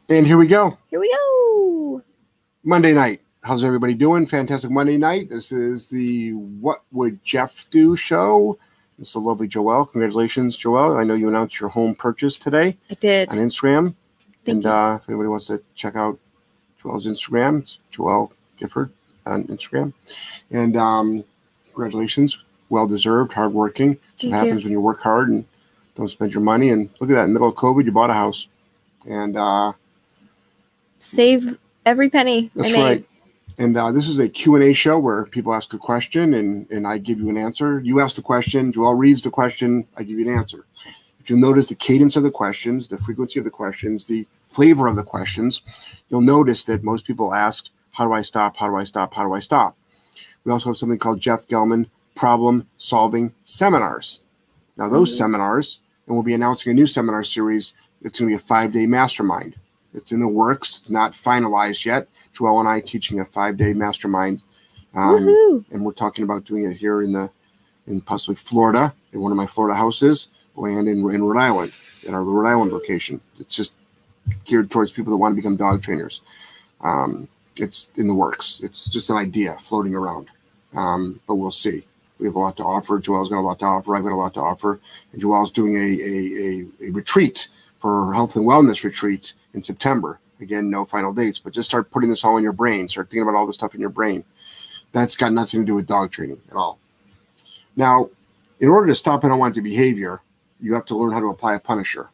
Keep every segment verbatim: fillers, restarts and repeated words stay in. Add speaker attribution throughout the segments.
Speaker 1: And here we go.
Speaker 2: Here we go.
Speaker 1: Monday night. How's everybody doing? Fantastic Monday night. This is the What Would Jeff Do show. This is the lovely Joelle. Congratulations, Joelle. I know you announced your home purchase today.
Speaker 2: I did.
Speaker 1: On Instagram.
Speaker 2: Thank
Speaker 1: and
Speaker 2: you.
Speaker 1: Uh, if anybody wants to check out Joelle's Instagram, it's Joelle Gifford on Instagram. And um, congratulations. Well-deserved, hardworking. That's what happens
Speaker 2: you.
Speaker 1: when you work hard and don't spend your money. And look at that. In the middle of COVID, you bought a house. And uh,
Speaker 2: save every penny.
Speaker 1: That's
Speaker 2: I made.
Speaker 1: right. And uh, this is a Q and A show where people ask a question and, and I give you an answer. You ask the question, Joelle reads the question, I give you an answer. If you'll notice the cadence of the questions, the frequency of the questions, the flavor of the questions, you'll notice that most people ask, how do I stop? How do I stop? How do I stop? We also have something called Jeff Gellman Problem Solving Seminars. Now those mm-hmm. seminars, and we'll be announcing a new seminar series. It's going to be a five-day mastermind. It's in the works. It's not finalized yet. Joelle and I teaching a five-day mastermind, um, and we're talking about doing it here in the, in possibly Florida, in one of my Florida houses, and in, in Rhode Island, in our Rhode Island location. It's just geared towards people that want to become dog trainers. Um, it's in the works. It's just an idea floating around, um, but we'll see. We have a lot to offer. Joelle's got a lot to offer. I've got a lot to offer, and Joelle's doing a a, a, a retreat for her health and wellness retreat in September. Again, no final dates, but just start putting this all in your brain. Start thinking about all the stuff in your brain. That's got nothing to do with dog training at all. Now, in order to stop an unwanted behavior, you have to learn how to apply a punisher.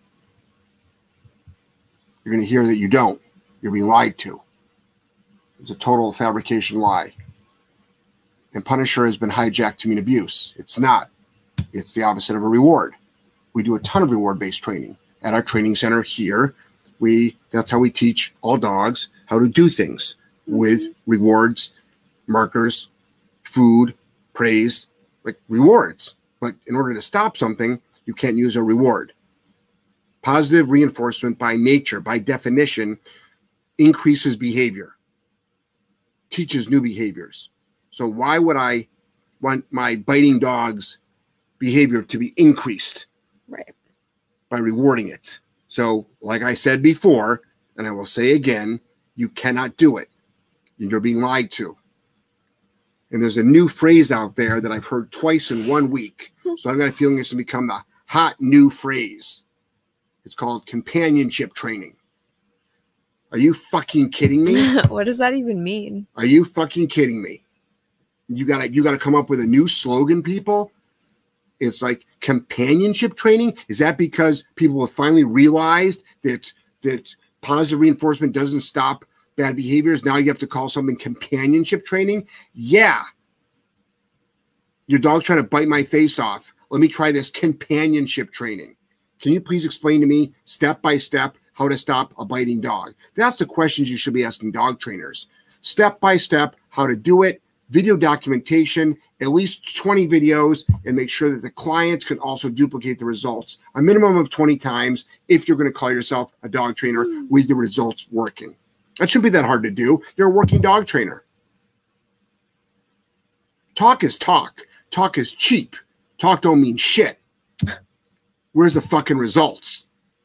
Speaker 1: You're going to hear that you don't. You're being lied to. It's a total fabrication lie. And punisher has been hijacked to mean abuse. It's not. It's the opposite of a reward. We do a ton of reward-based training at our training center here. We that's how we teach all dogs how to do things with rewards, markers, food, praise, like rewards. But in order to stop something, you can't use a reward. Positive reinforcement by nature, by definition, increases behavior, teaches new behaviors. So why would I want my biting dog's behavior to be increased?
Speaker 2: Right.
Speaker 1: By rewarding it. So, like I said before, and I will say again, you cannot do it. You're being lied to. And there's a new phrase out there that I've heard twice in one week. So I've got a feeling it's going to become the hot new phrase. It's called companionship training. Are you fucking kidding me?
Speaker 2: What does that even mean?
Speaker 1: Are you fucking kidding me? You gotta, you gotta come up with a new slogan, people. It's like companionship training. Is that because people have finally realized that that positive reinforcement doesn't stop bad behaviors? Now you have to call something companionship training? Yeah. Your dog's trying to bite my face off. Let me try this companionship training. Can you please explain to me step by step how to stop a biting dog? That's the questions you should be asking dog trainers. Step by step, how to do it. Video documentation, at least twenty videos, and make sure that the client can also duplicate the results. A minimum of twenty times if you're going to call yourself a dog trainer mm. with the results working. That shouldn't be that hard to do. You're a working dog trainer. Talk is talk. Talk is cheap. Talk don't mean shit. Where's the fucking results?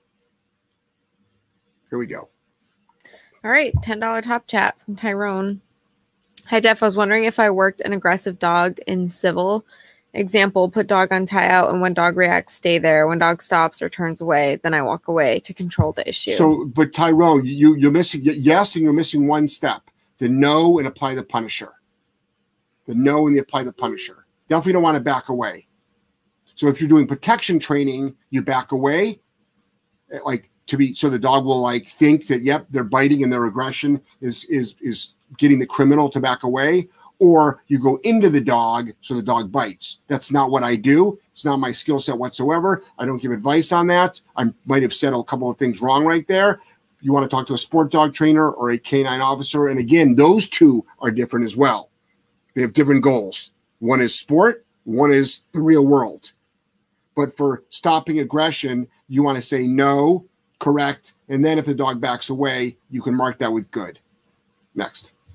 Speaker 1: Here we go.
Speaker 2: All right, ten dollar top chat from Tyrone. Hi, Jeff. I was wondering if I worked an aggressive dog in civil. Example, put dog on tie out, and when dog reacts, stay there. When dog stops or turns away, then I walk away to control the issue.
Speaker 1: So, but Tyrone, you, you're missing, yes, and you're missing one step. The know and apply the punisher. The know and the apply the punisher. Definitely don't want to back away. So if you're doing protection training, you back away, like to be, so the dog will like think that, yep, they're biting and their aggression is, is, is, getting the criminal to back away, or you go into the dog so the dog bites. That's not what I do. It's not my skill set whatsoever. I don't give advice on that. I might have said a couple of things wrong right there. You want to talk to a sport dog trainer or a canine officer. And again, those two are different as well. They have different goals. One is sport, one is the real world. But for stopping aggression, you want to say no, correct, and then if the dog backs away, you can mark that with good. Next.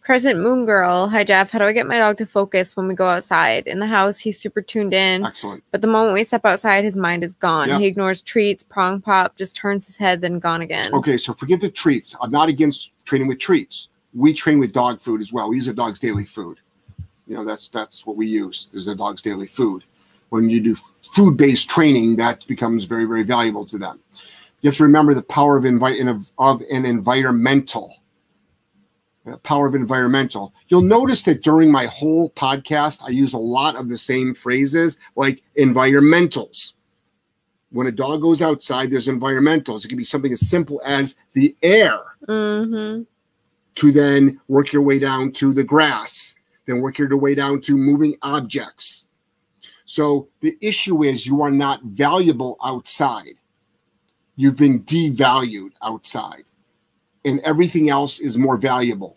Speaker 2: Crescent Moon Girl. Hi, Jeff. How do I get my dog to focus when we go outside? In the house, he's super tuned in.
Speaker 1: Excellent.
Speaker 2: But the moment we step outside, his mind is gone.
Speaker 1: Yep.
Speaker 2: He ignores treats, prong pop, just turns his head, then gone again.
Speaker 1: Okay, so forget the treats. I'm not against training with treats. We train with dog food as well. We use a dog's daily food. You know, that's that's what we use, is the dog's daily food. When you do food-based training, that becomes very, very valuable to them. You have to remember the power of, envi- of, of an environmental. The power of environmental. You'll notice that during my whole podcast, I use a lot of the same phrases, like environmentals. When a dog goes outside, there's environmentals. It can be something as simple as the air,
Speaker 2: mm-hmm.
Speaker 1: to then work your way down to the grass, then work your way down to moving objects. So the issue is you are not valuable outside. You've been devalued outside. And everything else is more valuable.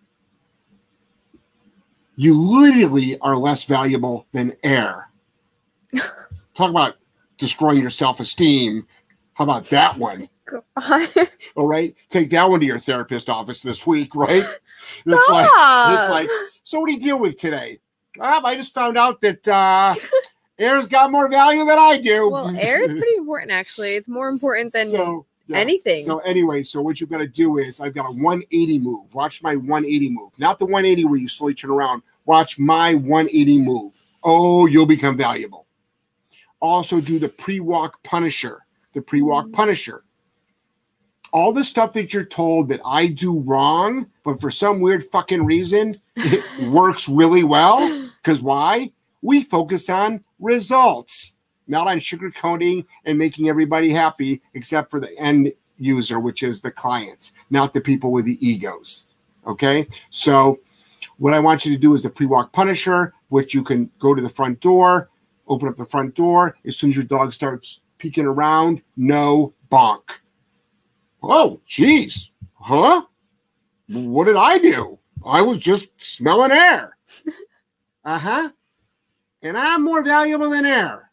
Speaker 1: You literally are less valuable than air. Talk about destroying your self-esteem. How about that one?
Speaker 2: God.
Speaker 1: All right. Take that one to your therapist office this week, right? It's like, it's like, so what do you deal with today? Um, I just found out that uh, air's got more value than I do.
Speaker 2: Well, air is pretty important, actually. It's more important than...
Speaker 1: So, yes.
Speaker 2: Anything.
Speaker 1: So anyway, so what you've got to do is I've got a one eighty move. Watch my one eighty move. Not the one eighty where you slowly turn around. Watch my one eighty move. Oh, you'll become valuable. Also do the pre-walk punisher. The pre-walk mm. punisher. All the stuff that you're told that I do wrong, but for some weird fucking reason, it works really well. Because why? We focus on results. Not on sugarcoating and making everybody happy, except for the end user, which is the clients, not the people with the egos. Okay? So what I want you to do is the pre-walk punisher, which you can go to the front door, open up the front door. As soon as your dog starts peeking around, no bonk. Oh, geez. Huh? What did I do? I was just smelling air. Uh-huh. And I'm more valuable than air.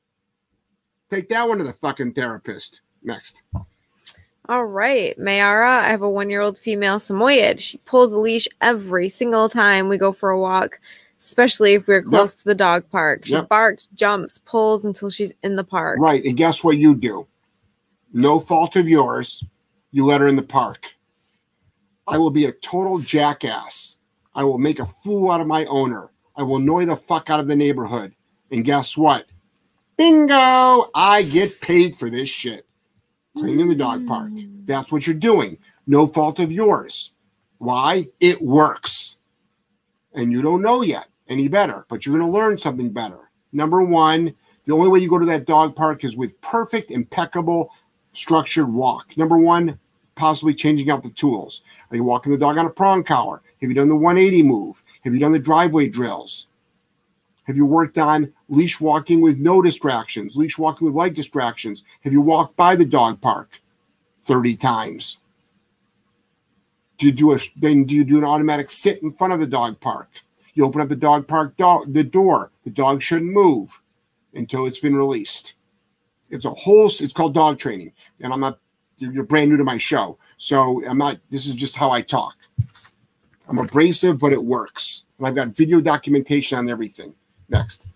Speaker 1: Take that one to the fucking therapist. Next.
Speaker 2: All right. Mayara, I have a one-year-old female Samoyed. She pulls a leash every single time we go for a walk, especially if we're close yep. to the dog park. She yep. barks, jumps, pulls until she's in the park.
Speaker 1: Right. And guess what you do? No fault of yours. You let her in the park. I will be a total jackass. I will make a fool out of my owner. I will annoy the fuck out of the neighborhood. And guess what? Bingo! I get paid for this shit. Playing in the dog park. That's what you're doing. No fault of yours. Why? It works. And you don't know yet any better, but you're going to learn something better. Number one, the only way you go to that dog park is with perfect, impeccable, structured walk. Number one, possibly changing out the tools. Are you walking the dog on a prong collar? Have you done the one eighty move? Have you done the driveway drills? Have you worked on leash walking with no distractions, leash walking with light distractions? Have you walked by the dog park thirty times? Do you do a, then do you do an automatic sit in front of the dog park? You open up the dog park do- the door. The dog shouldn't move until it's been released. It's a whole, it's called dog training. And I'm not, you're brand new to my show. So I'm not, this is just how I talk. I'm abrasive, but it works. And I've got video documentation on everything. Next.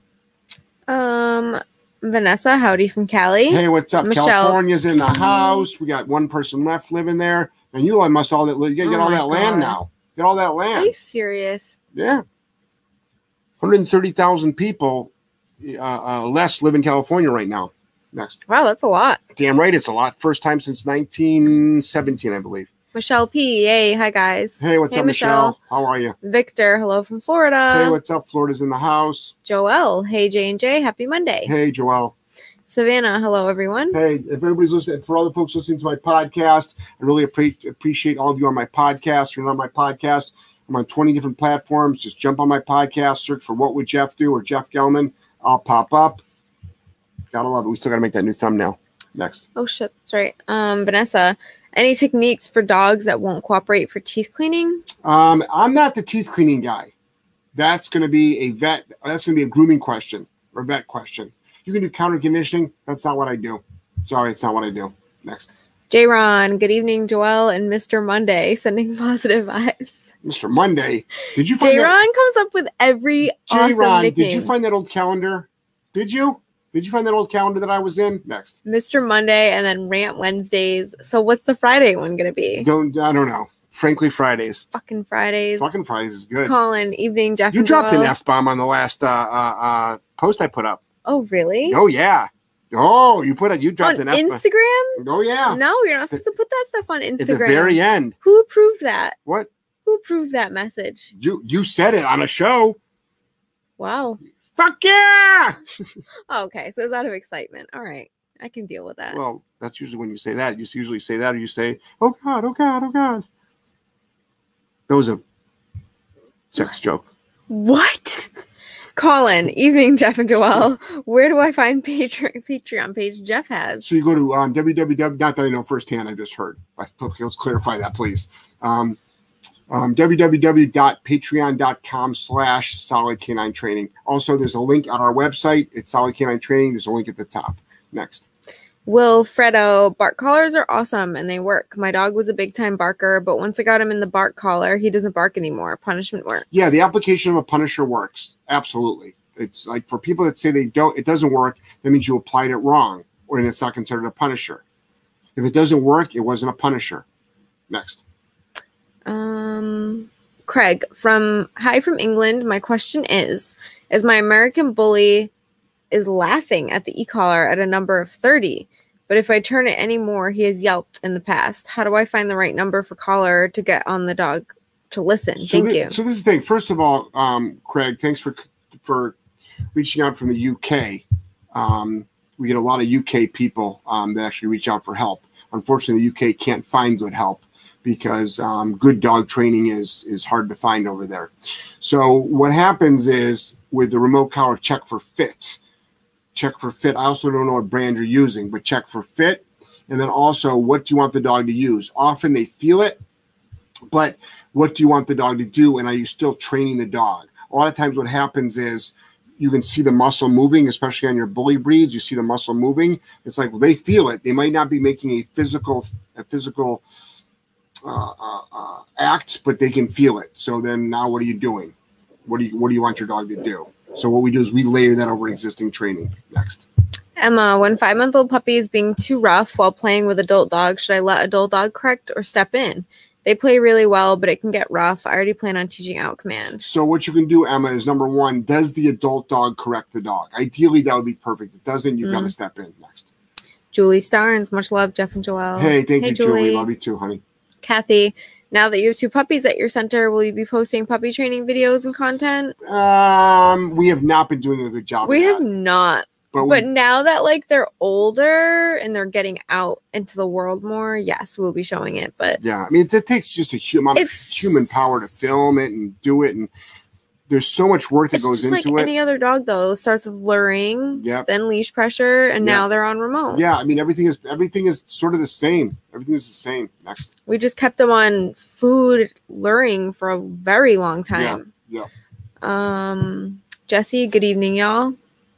Speaker 2: Um, Vanessa, howdy from Cali.
Speaker 1: Hey, what's up?
Speaker 2: Michelle.
Speaker 1: California's in the house. We got one person left living there. And you must all that you get
Speaker 2: oh
Speaker 1: all that
Speaker 2: God.
Speaker 1: land now. Get all that land.
Speaker 2: Are you serious?
Speaker 1: Yeah. one hundred thirty thousand people uh, uh, less live in California right now. Next.
Speaker 2: Wow, that's a lot.
Speaker 1: Damn right, it's a lot. First time since nineteen seventeen, I believe.
Speaker 2: Michelle P. Yay. Hi, guys.
Speaker 1: Hey, what's
Speaker 2: hey,
Speaker 1: up, Michelle? Michelle? How are you?
Speaker 2: Victor. Hello from Florida.
Speaker 1: Hey, what's up? Florida's in the house.
Speaker 2: Joelle. Hey, J and J. Happy Monday.
Speaker 1: Hey, Joelle.
Speaker 2: Savannah. Hello, everyone.
Speaker 1: Hey, if everybody's listening, for all the folks listening to my podcast, I really appre- appreciate all of you on my podcast. You're on my podcast. I'm on twenty different platforms. Just jump on my podcast, search for What Would Jeff Do or Jeff Gellman. I'll pop up. Gotta love it. We still got to make that new thumbnail. Next.
Speaker 2: Oh, shit. That's right. Um, Vanessa, any techniques for dogs that won't cooperate for teeth cleaning?
Speaker 1: Um, I'm not the teeth cleaning guy. That's going to be a vet. That's going to be a grooming question or vet question. You can do counter conditioning. That's not what I do. Sorry, it's not what I do. Next.
Speaker 2: J. Ron, good evening, Joelle and Mister Monday, sending positive vibes.
Speaker 1: Mister Monday. Did you find
Speaker 2: J-Ron
Speaker 1: that?
Speaker 2: comes up with every
Speaker 1: J-Ron,
Speaker 2: awesome nickname.
Speaker 1: did you find that old calendar? Did you? Did you find that old calendar that I was in? Next.
Speaker 2: Mister Monday and then Rant Wednesdays. So what's the Friday one going to be?
Speaker 1: Don't I don't know. Frankly, Fridays.
Speaker 2: Fucking Fridays.
Speaker 1: Fucking Fridays is good.
Speaker 2: Colin, evening, Jeff.
Speaker 1: You
Speaker 2: and
Speaker 1: dropped
Speaker 2: Joelle.
Speaker 1: an F-bomb on the last uh, uh, uh, post I put up.
Speaker 2: Oh, really?
Speaker 1: Oh, yeah. Oh, you put it. You dropped
Speaker 2: on
Speaker 1: an F-bomb.
Speaker 2: Instagram?
Speaker 1: Oh, yeah.
Speaker 2: No, you're not supposed to put that stuff on Instagram.
Speaker 1: At the very end.
Speaker 2: Who approved that?
Speaker 1: What?
Speaker 2: Who approved that message?
Speaker 1: You you said it on a show.
Speaker 2: Wow.
Speaker 1: Fuck yeah!
Speaker 2: Oh, okay, so it's out of excitement. All right, I can deal with that.
Speaker 1: Well, that's usually when you say that. You usually say that, or you say, "Oh God, oh God, oh God." That was a sex joke.
Speaker 2: What? Colin, evening, Jeff and Joelle. Where do I find Patreon Patreon page Jeff has?
Speaker 1: So you go to um, www. Not that I know firsthand. I just heard. Okay, let's clarify that, please. Um, um, www.patreon.com slash solid canine training. Also, there's a link on our website. It's Solid Canine Training. There's a link at the top. Next.
Speaker 2: Wilfredo, bark collars are awesome and they work. My dog was a big time barker, but once I got him in the bark collar, he doesn't bark anymore. Punishment works.
Speaker 1: Yeah, the application of a punisher works. Absolutely. It's like for people that say they don't, it doesn't work, that means you applied it wrong, or and it's not considered a punisher. If it doesn't work, it wasn't a punisher. Next.
Speaker 2: Um, Craig from Hi from England. My question is, is my American bully is laughing at the e-collar at a number of thirty, but if I turn it anymore, he has yelped in the past. How do I find the right number for collar to get on the dog to listen?
Speaker 1: So
Speaker 2: Thank
Speaker 1: th-
Speaker 2: you.
Speaker 1: So this is the thing. First of all, um, Craig, thanks for for reaching out from the U K. Um, we get a lot of U K people um, that actually reach out for help. Unfortunately, the U K can't find good help because um, good dog training is is hard to find over there. So what happens is with the remote collar, check for fit. Check for fit. I also don't know what brand you're using, but check for fit. And then also, what do you want the dog to use? Often they feel it, but what do you want the dog to do? And are you still training the dog? A lot of times what happens is you can see the muscle moving, especially on your bully breeds. You see the muscle moving. It's like, well, they feel it. They might not be making a physical, a physical uh, uh, uh, act, but they can feel it. So then now what are you doing? What do you, what do you want your dog to do? So what we do is we layer that over existing training. Next.
Speaker 2: Emma, when five-month-old puppy is being too rough while playing with adult dogs, should I let adult dog correct or step in? They play really well, but it can get rough. I already plan on teaching out command.
Speaker 1: So what you can do, Emma, is number one, does the adult dog correct the dog? Ideally, that would be perfect. If it doesn't, you've mm. got to step in. Next.
Speaker 2: Julie Starnes, much love, Jeff and Joelle.
Speaker 1: Hey, thank
Speaker 2: hey,
Speaker 1: you, Julie. Julie. Love you too, honey.
Speaker 2: Kathy, now that you have two puppies at your center, will you be posting puppy training videos and content?
Speaker 1: Um, we have not been doing a good job.
Speaker 2: We
Speaker 1: of
Speaker 2: have
Speaker 1: that.
Speaker 2: not. But,
Speaker 1: we,
Speaker 2: but now that like they're older and they're getting out into the world more, yes, we'll be showing it. But
Speaker 1: yeah, I mean, it, it takes just a human human power to film it and do it, and there's so much work that
Speaker 2: it's
Speaker 1: goes
Speaker 2: just
Speaker 1: into
Speaker 2: like
Speaker 1: it.
Speaker 2: Any other dog though, starts with luring,
Speaker 1: yep.
Speaker 2: then leash pressure, and
Speaker 1: yep.
Speaker 2: now they're on remote.
Speaker 1: Yeah, I mean everything is everything is sort of the same. Everything is the same. Next.
Speaker 2: We just kept them on food luring for a very long time.
Speaker 1: Yeah. yeah.
Speaker 2: Um, Jesse, good evening, y'all.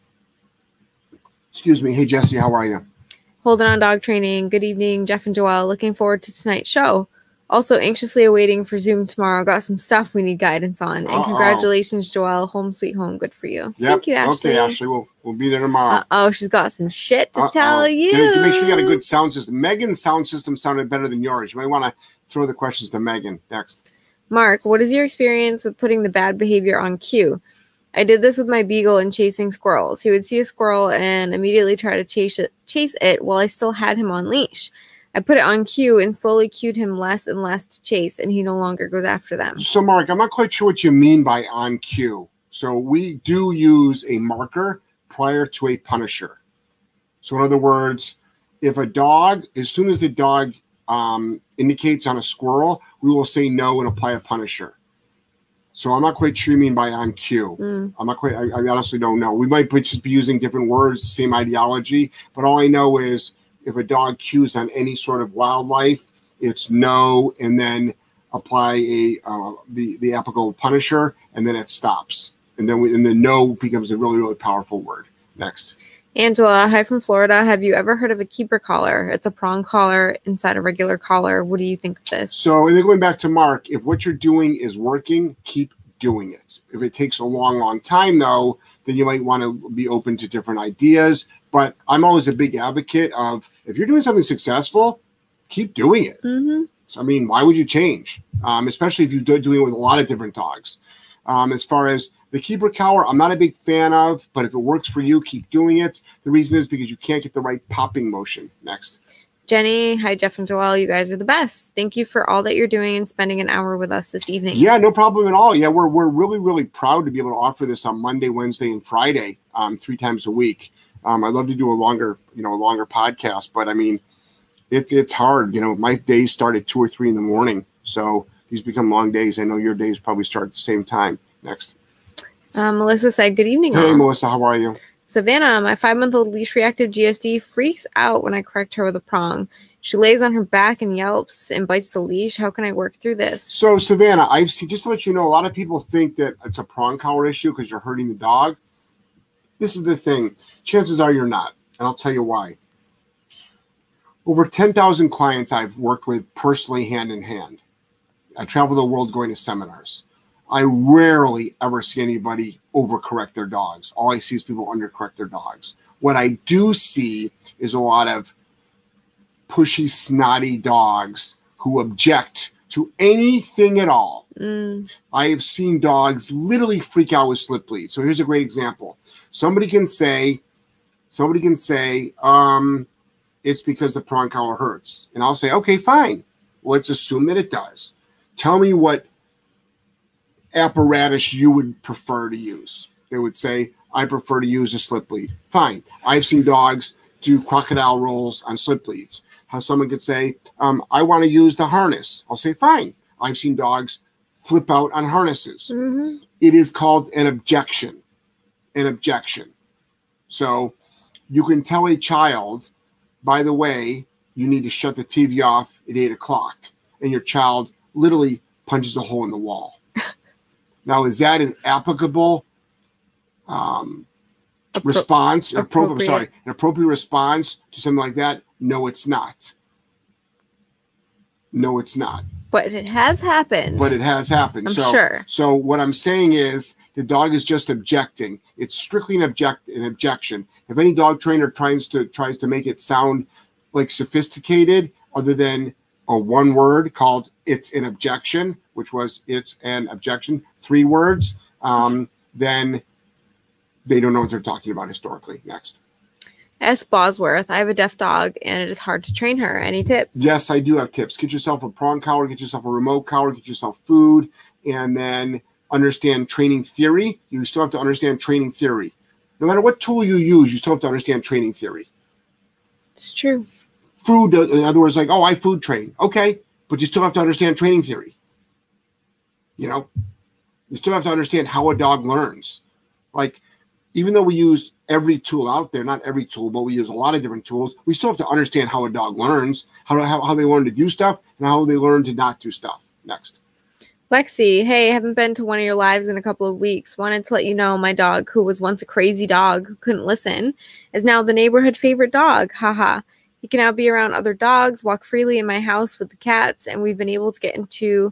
Speaker 1: Excuse me. Hey, Jesse, how are you?
Speaker 2: Holding on dog training. Good evening, Jeff and Joelle. Looking forward to tonight's show. Also anxiously awaiting for Zoom tomorrow. Got some stuff we need guidance on. And
Speaker 1: Uh-oh.
Speaker 2: Congratulations, Joelle. Home sweet home. Good for you.
Speaker 1: Yep.
Speaker 2: Thank you, Ashley.
Speaker 1: Okay, Ashley. We'll, we'll be there tomorrow.
Speaker 2: Uh-oh, she's got some shit to
Speaker 1: Uh-oh.
Speaker 2: tell you.
Speaker 1: Get, make sure you got a good sound system. Megan's sound system sounded better than yours. You might want to throw the questions to Megan. Next.
Speaker 2: Mark, what is your experience with putting the bad behavior on cue? I did this with my beagle in chasing squirrels. He would see a squirrel and immediately try to chase it, chase it while I still had him on leash. I put it on cue and slowly cued him less and less to chase, and he no longer goes after them.
Speaker 1: So, Mark, I'm not quite sure what you mean by on cue. So we do use a marker prior to a punisher. So, in other words, if a dog, as soon as the dog um, indicates on a squirrel, we will say no and apply a punisher. So I'm not quite sure you mean by on cue. Mm. I'm not quite, I, I honestly don't know. We might just be using different words, same ideology, but all I know is if a dog cues on any sort of wildlife, it's no, and then apply a uh, the, the applicable punisher, and then it stops. And then we, and the no becomes a really, really powerful word. Next.
Speaker 2: Angela, hi from Florida. Have you ever heard of a keeper collar? It's a prong collar inside a regular collar. What do you think of this?
Speaker 1: So, and then going back to Mark, if what you're doing is working, keep doing it. If it takes a long, long time, though, then you might want to be open to different ideas. But I'm always a big advocate of, if you're doing something successful, keep doing it.
Speaker 2: Mm-hmm.
Speaker 1: So, I mean, why would you change? Um, especially if you're doing it with a lot of different dogs. Um, as far as the keeper collar, I'm not a big fan of, but if it works for you, keep doing it. The reason is because you can't get the right popping motion. Next.
Speaker 2: Jenny, hi, Jeff and Joelle. You guys are the best. Thank you for all that you're doing and spending an hour with us this evening.
Speaker 1: Yeah, no problem at all. Yeah, we're we're really, really proud to be able to offer this on Monday, Wednesday, and Friday, um, three times a week. Um, I'd love to do a longer, you know, a longer podcast, but I mean, it's it's hard. You know, my days start at two or three in the morning, so these become long days. I know your days probably start at the same time. Next.
Speaker 2: Um, Melissa said, good evening.
Speaker 1: Hey,
Speaker 2: all.
Speaker 1: Melissa, how are you?
Speaker 2: Savannah, my five-month-old leash reactive G S D freaks out when I correct her with a prong. She lays on her back and yelps and bites the leash. How can I work through this?
Speaker 1: So, Savannah, I've seen, just to let you know, a lot of people think that it's a prong collar issue because you're hurting the dog. This is the thing. Chances are you're not, and I'll tell you why. Over ten thousand clients I've worked with personally hand in hand. I travel the world going to seminars. I rarely ever see anybody overcorrect their dogs. All I see is people undercorrect their dogs. What I do see is a lot of pushy, snotty dogs who object to anything at all.
Speaker 2: Mm.
Speaker 1: I have seen dogs literally freak out with slip lead. So here's a great example. Somebody can say, somebody can say, um, it's because the prong collar hurts. And I'll say, okay, fine. Let's assume that it does. Tell me what apparatus you would prefer to use. They would say, I prefer to use a slip lead. Fine. I've seen dogs do crocodile rolls on slip leads. How someone could say, um, I want to use the harness. I'll say, fine. I've seen dogs flip out on harnesses.
Speaker 2: Mm-hmm.
Speaker 1: It is called an objection. An objection. So you can tell a child, by the way, you need to shut the T V off at eight o'clock. And your child literally punches a hole in the wall. Now, is that an applicable um, Appro- response? Appropriate. Appro- sorry, an appropriate response to something like that? No, it's not. No, it's not.
Speaker 2: But it has happened.
Speaker 1: But it has happened.
Speaker 2: I'm
Speaker 1: so,
Speaker 2: sure.
Speaker 1: So what I'm saying is the dog is just objecting. It's strictly an object an objection. If any dog trainer tries to tries to make it sound like sophisticated, other than a one word called "it's an objection," which was "it's an objection," three words, um, then they don't know what they're talking about historically. Next.
Speaker 2: S. Bosworth, I have a deaf dog and it is hard to train her. Any tips?
Speaker 1: Yes, I do have tips. Get yourself a prong collar, get yourself a remote collar, get yourself food, and then understand training theory. You still have to understand training theory. No matter what tool you use, you still have to understand training theory.
Speaker 2: It's true.
Speaker 1: Food, in other words, like, oh, I food train. Okay, but you still have to understand training theory. You know, you still have to understand how a dog learns. Like, even though we use every tool out there, not every tool, but we use a lot of different tools, we still have to understand how a dog learns, how, how, how they learn to do stuff, and how they learn to not do stuff. Next.
Speaker 2: Lexi, hey, I haven't been to one of your lives in a couple of weeks. Wanted to let you know my dog, who was once a crazy dog who couldn't listen, is now the neighborhood favorite dog. Haha. He can now be around other dogs, walk freely in my house with the cats, and we've been able to get into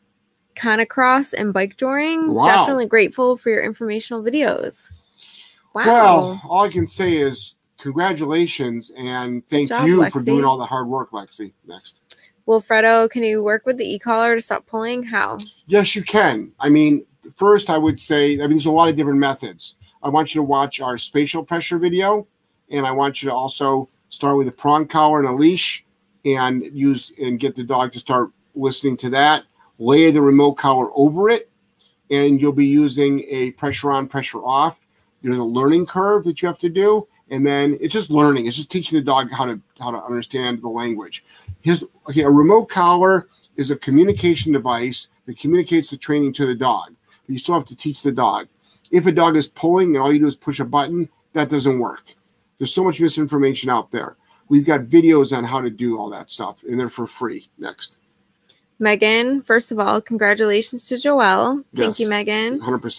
Speaker 2: canicross and bike joring.
Speaker 1: Wow.
Speaker 2: Definitely grateful for your informational videos. Wow.
Speaker 1: Well, all I can say is congratulations and thank
Speaker 2: job,
Speaker 1: you
Speaker 2: Lexi.
Speaker 1: for doing all the hard work, Lexi. Next.
Speaker 2: Wilfredo, can you work with the e-collar to stop pulling? How?
Speaker 1: Yes, you can. I mean, first I would say, I mean, there's a lot of different methods. I want you to watch our spatial pressure video, and I want you to also start with a prong collar and a leash and use and get the dog to start listening to that. Layer the remote collar over it, and you'll be using a pressure on, pressure off. There's a learning curve that you have to do, and then it's just learning. It's just teaching the dog how to how to understand the language. His okay, a remote collar is a communication device that communicates the training to the dog. But you still have to teach the dog. If a dog is pulling and all you do is push a button, that doesn't work. There's so much misinformation out there. We've got videos on how to do all that stuff, and they're for free. Next.
Speaker 2: Megan, first of all, congratulations to Joelle. Thank
Speaker 1: Yes,
Speaker 2: you, Megan.
Speaker 1: one hundred percent.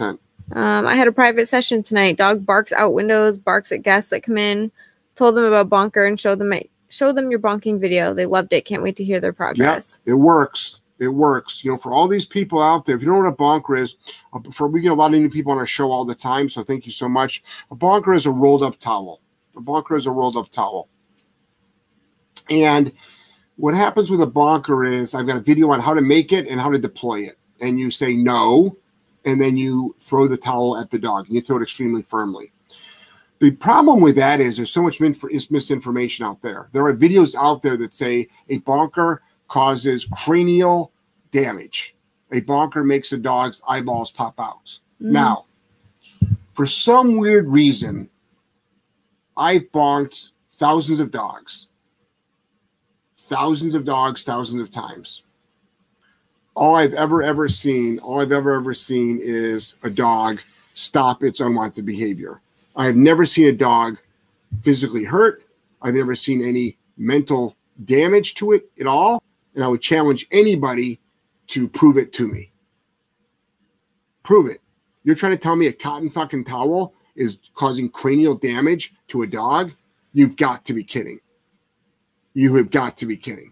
Speaker 2: Um, I had a private session tonight. Dog barks out windows, barks at guests that come in. Told them about bonker and showed them my, showed them your bonking video. They loved it. Can't wait to hear their progress.
Speaker 1: Yep, it works. It works. You know, for all these people out there, if you don't know what a bonker is, for we get a lot of new people on our show all the time, so thank you so much. A bonker is a rolled up towel. A bonker is a rolled up towel. And what happens with a bonker is I've got a video on how to make it and how to deploy it. And you say no, and then you throw the towel at the dog, and you throw it extremely firmly. The problem with that is there's so much misinformation out there. There are videos out there that say a bonker causes cranial damage. A bonker makes a dog's eyeballs pop out. Mm. Now, for some weird reason, I've bonked thousands of dogs. Thousands of dogs, thousands of times. All I've ever, ever seen, all I've ever, ever seen is a dog stop its unwanted behavior. I've never seen a dog physically hurt. I've never seen any mental damage to it at all. And I would challenge anybody to prove it to me. Prove it. You're trying to tell me a cotton fucking towel is causing cranial damage to a dog? You've got to be kidding. You have got to be kidding.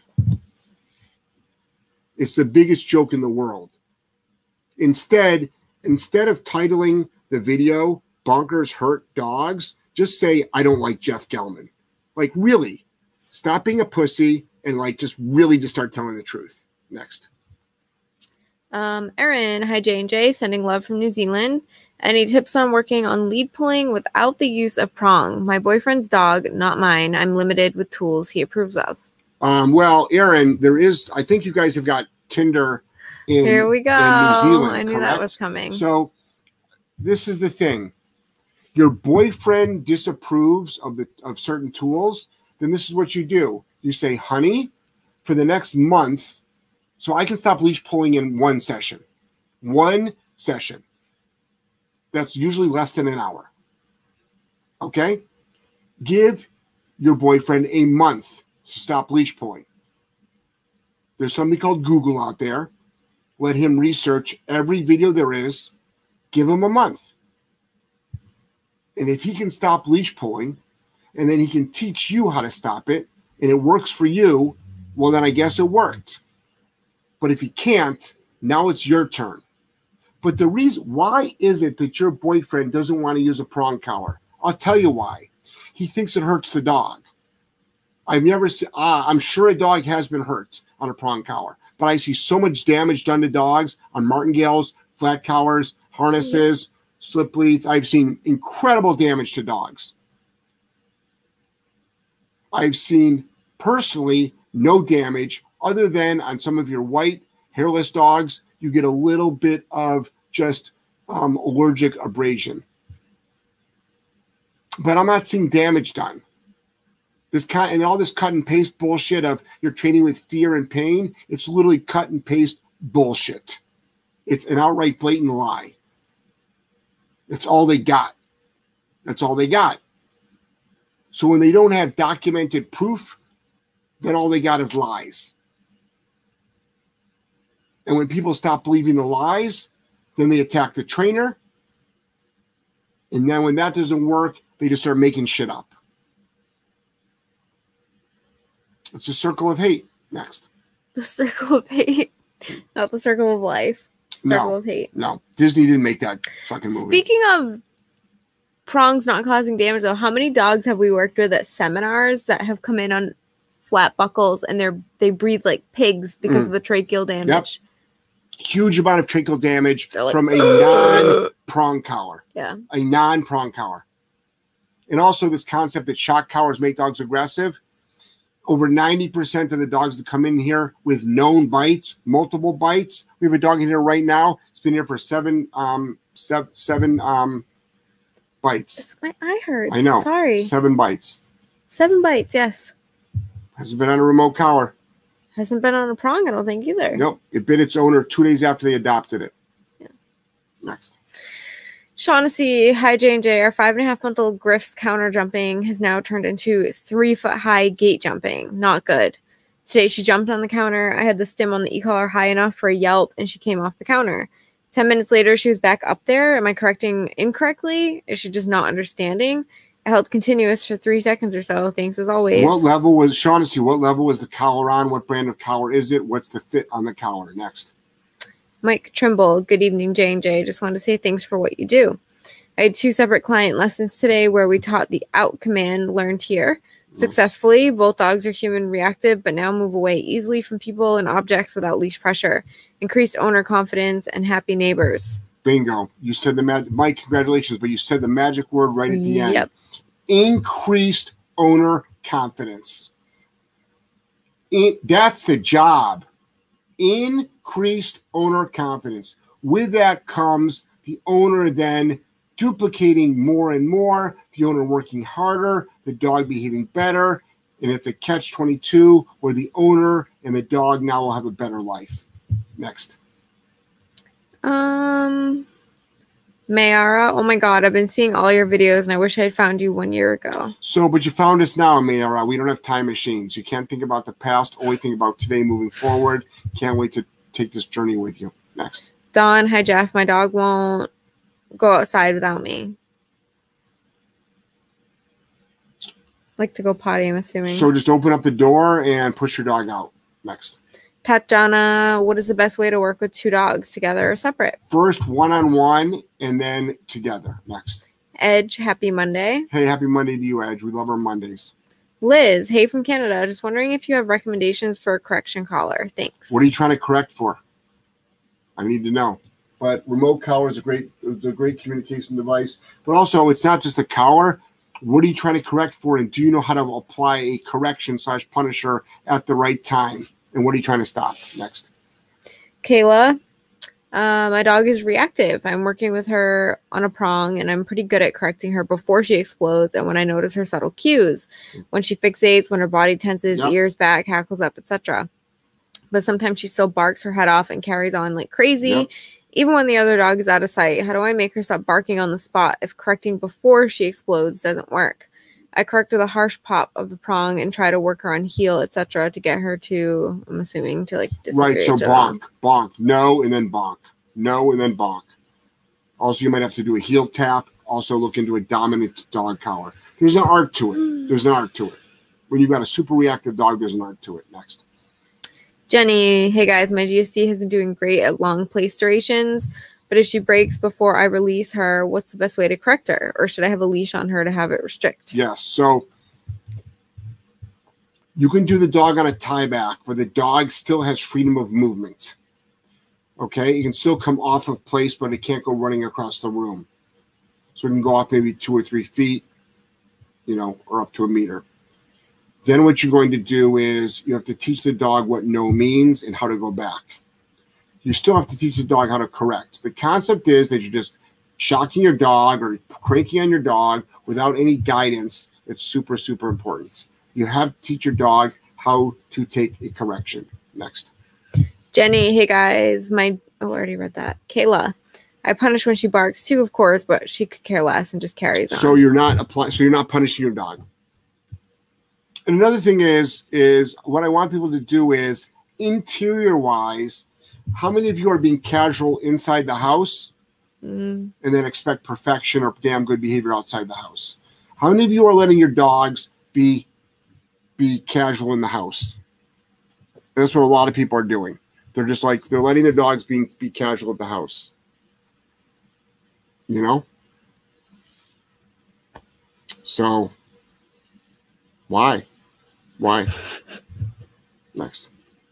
Speaker 1: It's the biggest joke in the world. Instead, instead of titling the video, Bonkers Hurt Dogs, just say, I don't like Jeff Gellman. Like, really, stop being a pussy and, like, just really just start telling the truth. Next.
Speaker 2: Um, Erin, hi, J and J, sending love from New Zealand. Any tips on working on lead pulling without the use of prong? My boyfriend's dog, not mine. I'm limited with tools he approves of.
Speaker 1: Um, well, Erin, there is, I think you guys have got Tinder in,
Speaker 2: Here we go.
Speaker 1: in New Zealand.
Speaker 2: I knew
Speaker 1: correct?
Speaker 2: that was coming.
Speaker 1: So this is the thing. Your boyfriend disapproves of the of certain tools, then this is what you do. You say, honey, for the next month, so I can stop leash pulling in one session. One session. That's usually less than an hour. Okay? Give your boyfriend a month to stop leash pulling. There's something called Google out there. Let him research every video there is. Give him a month. And if he can stop leash pulling, and then he can teach you how to stop it, and it works for you, well, then I guess it worked. But if he can't, now it's your turn. But the reason, why is it that your boyfriend doesn't want to use a prong collar? I'll tell you why. He thinks it hurts the dog. I've never seen, ah, I'm sure a dog has been hurt on a prong collar, but I see so much damage done to dogs on martingales, flat collars, harnesses, slip leads. I've seen incredible damage to dogs. I've seen personally no damage other than on some of your white hairless dogs, you get a little bit of just um, allergic abrasion. But I'm not seeing damage done. This kind and all this cut and paste bullshit of you're training with fear and pain, it's literally cut and paste bullshit. It's an outright blatant lie. That's all they got. That's all they got. So when they don't have documented proof, then all they got is lies. And when people stop believing the lies, then they attack the trainer. And then when that doesn't work, they just start making shit up. It's a circle of hate. Next.
Speaker 2: The circle of hate. Not the circle of life. Circle
Speaker 1: no,
Speaker 2: of hate.
Speaker 1: No. Disney didn't make that fucking movie.
Speaker 2: Speaking of prongs not causing damage, though, how many dogs have we worked with at seminars that have come in on flat buckles and they're they breathe like pigs because mm. of the tracheal damage?
Speaker 1: Yep. Huge amount of tracheal damage like, from a non-prong collar.
Speaker 2: Yeah.
Speaker 1: A non-prong collar. And also this concept that shock collars make dogs aggressive. Over ninety percent of the dogs that come in here with known bites, multiple bites. We have a dog in here right now. It's been here for seven, um, seven, seven um, bites.
Speaker 2: It's my eye hurts.
Speaker 1: I know.
Speaker 2: Sorry.
Speaker 1: Seven bites.
Speaker 2: Seven bites, yes.
Speaker 1: Hasn't been on a remote collar.
Speaker 2: Hasn't been on a prong, I don't think, either.
Speaker 1: Nope. It bit its owner two days after they adopted it.
Speaker 2: Yeah.
Speaker 1: Next.
Speaker 2: Shaughnessy, hi J and J. Our five and a half month old Griff's counter jumping has now turned into three foot high gate jumping. Not good. Today she jumped on the counter. I had the stim on the e-collar high enough for a yelp and she came off the counter. ten minutes later, she was back up there. Am I correcting incorrectly? Is she just not understanding? I held continuous for three seconds or so. Thanks as always.
Speaker 1: What level was, Shaughnessy, what level was the collar on? What brand of collar is it? What's the fit on the collar? Next.
Speaker 2: Mike Trimble. Good evening, J and J. Just wanted to say thanks for what you do. I had two separate client lessons today where we taught the out command learned here successfully. Both dogs are human reactive, but now move away easily from people and objects without leash pressure. Increased owner confidence and happy neighbors.
Speaker 1: Bingo. You said the magic, Mike, congratulations, but you said the magic word right at the end.
Speaker 2: Yep.
Speaker 1: Increased owner confidence. It, that's the job. Increased owner confidence. With that comes the owner then duplicating more and more, the owner working harder, the dog behaving better, and it's a catch twenty-two where the owner and the dog now will have a better life. Next.
Speaker 2: Um, Mayara, oh my God, I've been seeing all your videos and I wish I had found you one year ago.
Speaker 1: So, but you found us now, Mayara. We don't have time machines. You can't think about the past, only think about today moving forward. Can't wait to take this journey with you. Next.
Speaker 2: Dawn, hi Jeff, my dog won't go outside without me. Like to go potty, I'm assuming.
Speaker 1: So just open up the door and push your dog out. Next.
Speaker 2: Tatjana, what is the best way to work with two dogs, together or separate?
Speaker 1: First one-on-one and then together. Next.
Speaker 2: Edge, happy Monday.
Speaker 1: Hey, happy Monday to you, Edge. We love our Mondays.
Speaker 2: Liz, hey from Canada. Just wondering if you have recommendations for a correction collar. Thanks.
Speaker 1: What are you trying to correct for? I need to know. But remote collar is a great, it's a great communication device. But also, it's not just a collar. What are you trying to correct for? And do you know how to apply a correction slash punisher at the right time? And what are you trying to stop? Next.
Speaker 2: Kayla, uh, my dog is reactive. I'm working with her on a prong, and I'm pretty good at correcting her before she explodes and when I notice her subtle cues. When she fixates, when her body tenses,
Speaker 1: Yep.
Speaker 2: ears back, hackles up, et cetera. But sometimes she still barks her head off and carries on like crazy.
Speaker 1: Yep.
Speaker 2: Even when the other dog is out of sight. How do I make her stop barking on the spot if correcting before she explodes doesn't work? I correct with a harsh pop of the prong and try to work her on heel, et cetera, to get her to, I'm assuming, to like disengage.
Speaker 1: Right, so bonk, bonk, no, and then bonk, no, and then bonk. Also, you might have to do a heel tap. Also, look into a dominant dog collar. There's an art to it. There's an art to it. When you've got a super reactive dog, there's an art to it. Next.
Speaker 2: Jenny, hey guys, my G S D has been doing great at long place durations, but if she breaks before I release her, what's the best way to correct her? Or should I have a leash on her to have it restrict?
Speaker 1: Yes, so you can do the dog on a tie back, but the dog still has freedom of movement. Okay, it can still come off of place, but it can't go running across the room. So it can go off maybe two or three feet, you know, or up to a meter. Then what you're going to do is you have to teach the dog what no means and how to go back. You still have to teach the dog how to correct. The concept is that you're just shocking your dog or cranking on your dog without any guidance. It's super, super important. You have to teach your dog how to take a correction. Next.
Speaker 2: Jenny, hey guys, my, oh, I already read that. Kayla, I punish when she barks too, of course, but she could care less and just carries on.
Speaker 1: So you're not applying, so you're not punishing your dog. And another thing is, is what I want people to do is interior wise, how many of you are being casual inside the house mm. and then expect perfection or damn good behavior outside the house? How many of you are letting your dogs be, be casual in the house? That's what a lot of people are doing. They're just like, they're letting their dogs be, be casual at the house. You know? So, why? Why? Next.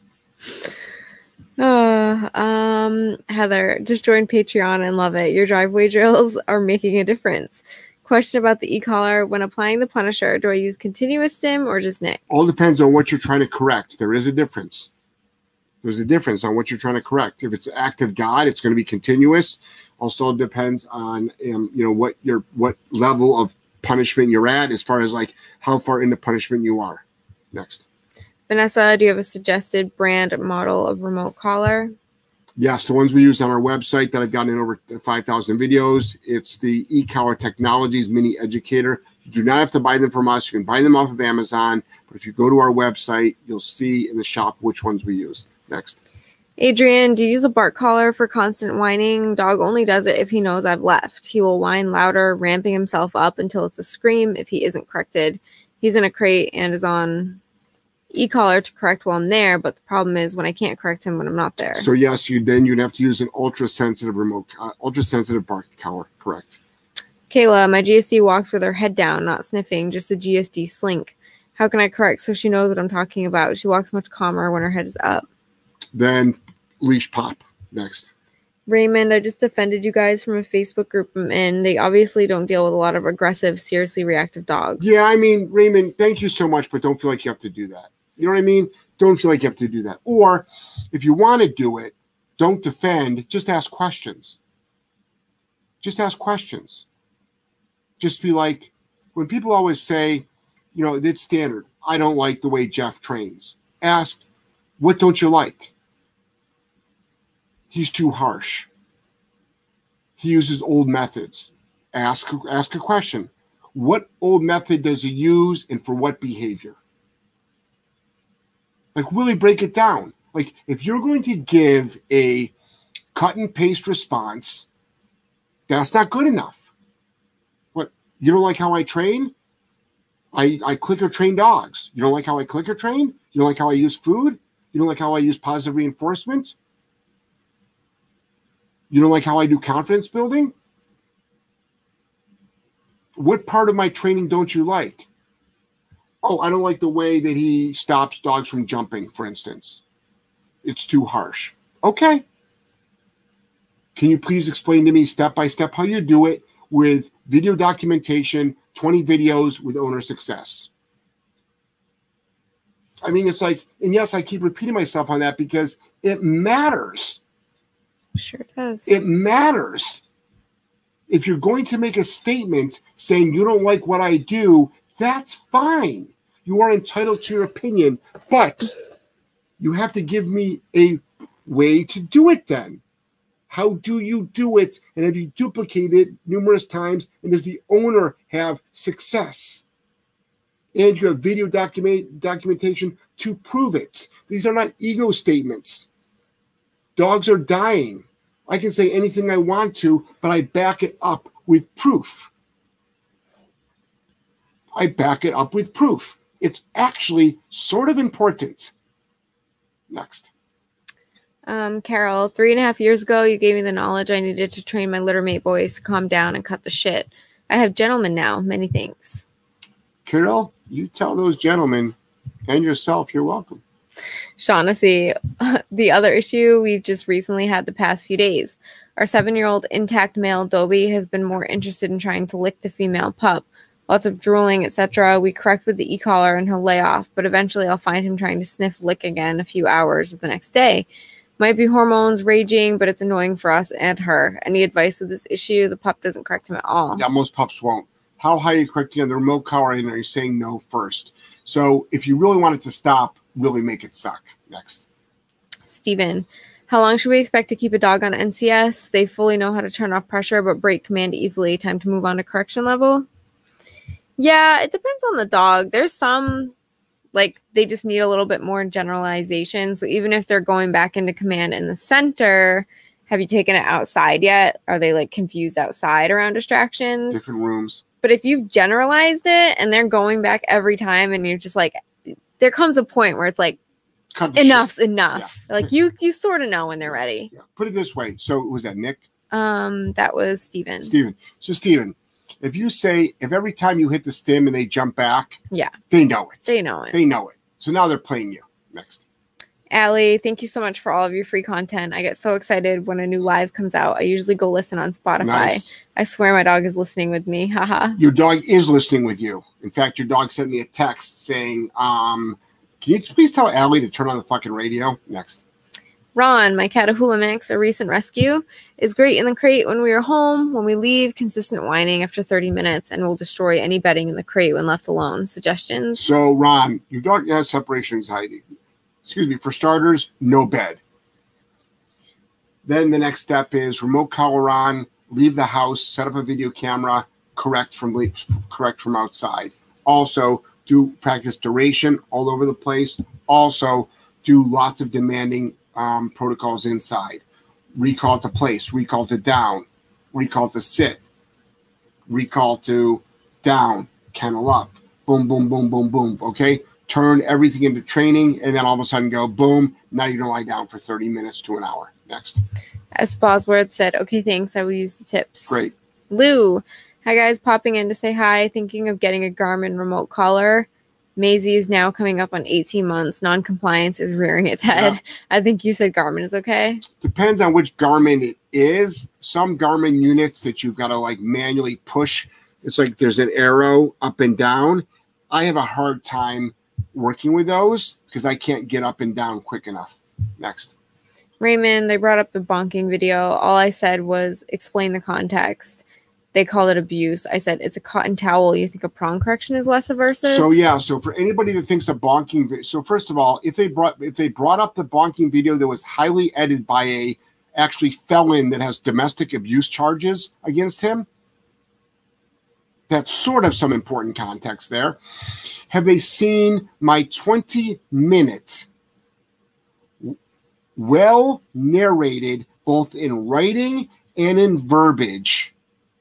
Speaker 2: Uh, um, Heather, just joined Patreon and love it. Your driveway drills are making a difference. Question about the e-collar. When applying the punisher, do I use continuous stim or just nick? All
Speaker 1: depends on what you're trying to correct. There is a difference. There's a difference on what you're trying to correct. If it's active God, it's going to be continuous. Also depends on um, you know what your what level of punishment you're at, as far as like how far into punishment you are. Next.
Speaker 2: Vanessa, do you have a suggested brand model of remote collar?
Speaker 1: Yes, the ones we use on our website that I've gotten in over five thousand videos. It's the e-collar Technologies Mini Educator. You do not have to buy them from us. You can buy them off of Amazon. But if you go to our website, you'll see in the shop which ones we use. Next.
Speaker 2: Adrian, do you use a bark collar for constant whining? Dog only does it if he knows I've left. He will whine louder, ramping himself up until it's a scream if he isn't corrected. He's in a crate and is on e-collar to correct while I'm there, but the problem is when I can't correct him when I'm not there.
Speaker 1: So yes, you then you'd have to use an ultra-sensitive remote, uh, ultra-sensitive bark collar, correct.
Speaker 2: Kayla, my G S D walks with her head down, not sniffing, just a G S D slink. How can I correct so she knows what I'm talking about? She walks much calmer when her head is up.
Speaker 1: Then leash pop. Next.
Speaker 2: Raymond, I just defended you guys from a Facebook group I'm in. They obviously don't deal with a lot of aggressive, seriously reactive dogs.
Speaker 1: Yeah, I mean, Raymond, thank you so much, but don't feel like you have to do that. You know what I mean? Don't feel like you have to do that. Or if you want to do it, don't defend, just ask questions. Just ask questions. Just be like, when people always say, you know, it's standard, I don't like the way Jeff trains. Ask, what don't you like? He's too harsh. He uses old methods. Ask, ask a question. What old method does he use and for what behavior? Like, really break it down. Like, if you're going to give a cut and paste response, that's not good enough. What, you don't like how I train? I, I clicker train dogs. You don't like how I clicker train? You don't like how I use food? You don't like how I use positive reinforcement? You don't like how I do confidence building? What part of my training don't you like? Oh, I don't like the way that he stops dogs from jumping, for instance. It's too harsh. Okay. Can you please explain to me step by step how you do it with video documentation, twenty videos with owner success? I mean, it's like, and yes, I keep repeating myself on that because it matters.
Speaker 2: Sure does.
Speaker 1: It matters. If you're going to make a statement saying you don't like what I do, that's fine. You are entitled to your opinion, but you have to give me a way to do it then. How do you do it? And have you duplicated numerous times? And does the owner have success? And you have video document documentation to prove it. These are not ego statements. Dogs are dying. I can say anything I want to, but I back it up with proof. I back it up with proof. It's actually sort of important. Next.
Speaker 2: Um, Carol, three and a half years ago, you gave me the knowledge I needed to train my littermate boys to calm down and cut the shit. I have gentlemen now. Many thanks.
Speaker 1: Carol, you tell those gentlemen and yourself you're welcome.
Speaker 2: Shaughnessy, the other issue we've just recently had the past few days. Our seven-year-old intact male Dobie has been more interested in trying to lick the female pup. Lots of drooling, et cetera. We correct with the e-collar and he'll lay off, but eventually I'll find him trying to sniff lick again a few hours the next day. Might be hormones raging, but it's annoying for us and her. Any advice with this issue? The pup doesn't correct him at all.
Speaker 1: Yeah, most pups won't. How high are you correcting on the remote collar and are you saying no first? So if you really want it to stop, really make it suck. Next.
Speaker 2: Steven, how long should we expect to keep a dog on N C S? They fully know how to turn off pressure, but break command easily. Time to move on to correction level? Yeah, it depends on the dog. There's some, like, they just need a little bit more generalization. So even if they're going back into command in the center, have you taken it outside yet? Are they, like, confused outside around distractions?
Speaker 1: Different rooms.
Speaker 2: But if you've generalized it and they're going back every time and you're just like, there comes a point where it's like, enough's shit. Enough. Yeah. Like you, you sort of know when they're ready.
Speaker 1: Yeah. Put it this way. So was that Nick?
Speaker 2: Um, that was Steven.
Speaker 1: Steven. So Steven, if you say, if every time you hit the stim and they jump back,
Speaker 2: yeah,
Speaker 1: they know it.
Speaker 2: They know it.
Speaker 1: They know it. So now they're playing you. Next.
Speaker 2: Allie, thank you so much for all of your free content. I get so excited when a new live comes out. I usually go listen on Spotify.
Speaker 1: Nice.
Speaker 2: I swear my dog is listening with me. Haha.
Speaker 1: Your dog is listening with you. In fact, your dog sent me a text saying, um, can you please tell Allie to turn on the fucking radio? Next.
Speaker 2: Ron, my Catahoula mix, a recent rescue, is great in the crate when we are home. When we leave, consistent whining after thirty minutes and will destroy any bedding in the crate when left alone. Suggestions?
Speaker 1: So, Ron, your dog has separation anxiety. Excuse me, for starters, no bed. Then the next step is remote collar on, leave the house, set up a video camera, correct from correct from outside. Also, do practice duration all over the place. Also, do lots of demanding um, protocols inside. Recall to place, recall to down, recall to sit, recall to down, kennel up, boom, boom, boom, boom, boom, okay? Turn everything into training, and then all of a sudden go, boom, now you're going to lie down for thirty minutes to an hour. Next.
Speaker 2: As Bosworth said, okay, thanks, I will use the tips.
Speaker 1: Great.
Speaker 2: Lou, hi guys, popping in to say hi, thinking of getting a Garmin remote collar. Maisie is now coming up on eighteen months. Non-compliance is rearing its head. Yeah. I think you said Garmin is okay.
Speaker 1: Depends on which Garmin it is. Some Garmin units that you've got to like manually push, it's like there's an arrow up and down. I have a hard time working with those because I can't get up and down quick enough. Next.
Speaker 2: Raymond, they brought up the bonking video. All I said was explain the context. They called it abuse. I said, it's a cotton towel. You think a prong correction is less aversive?
Speaker 1: So, yeah. So for anybody that thinks a bonking, so first of all, if they brought if they brought up the bonking video that was highly edited by a actually felon that has domestic abuse charges against him, that's sort of some important context there. Have they seen my twenty minute, well narrated, both in writing and in verbiage,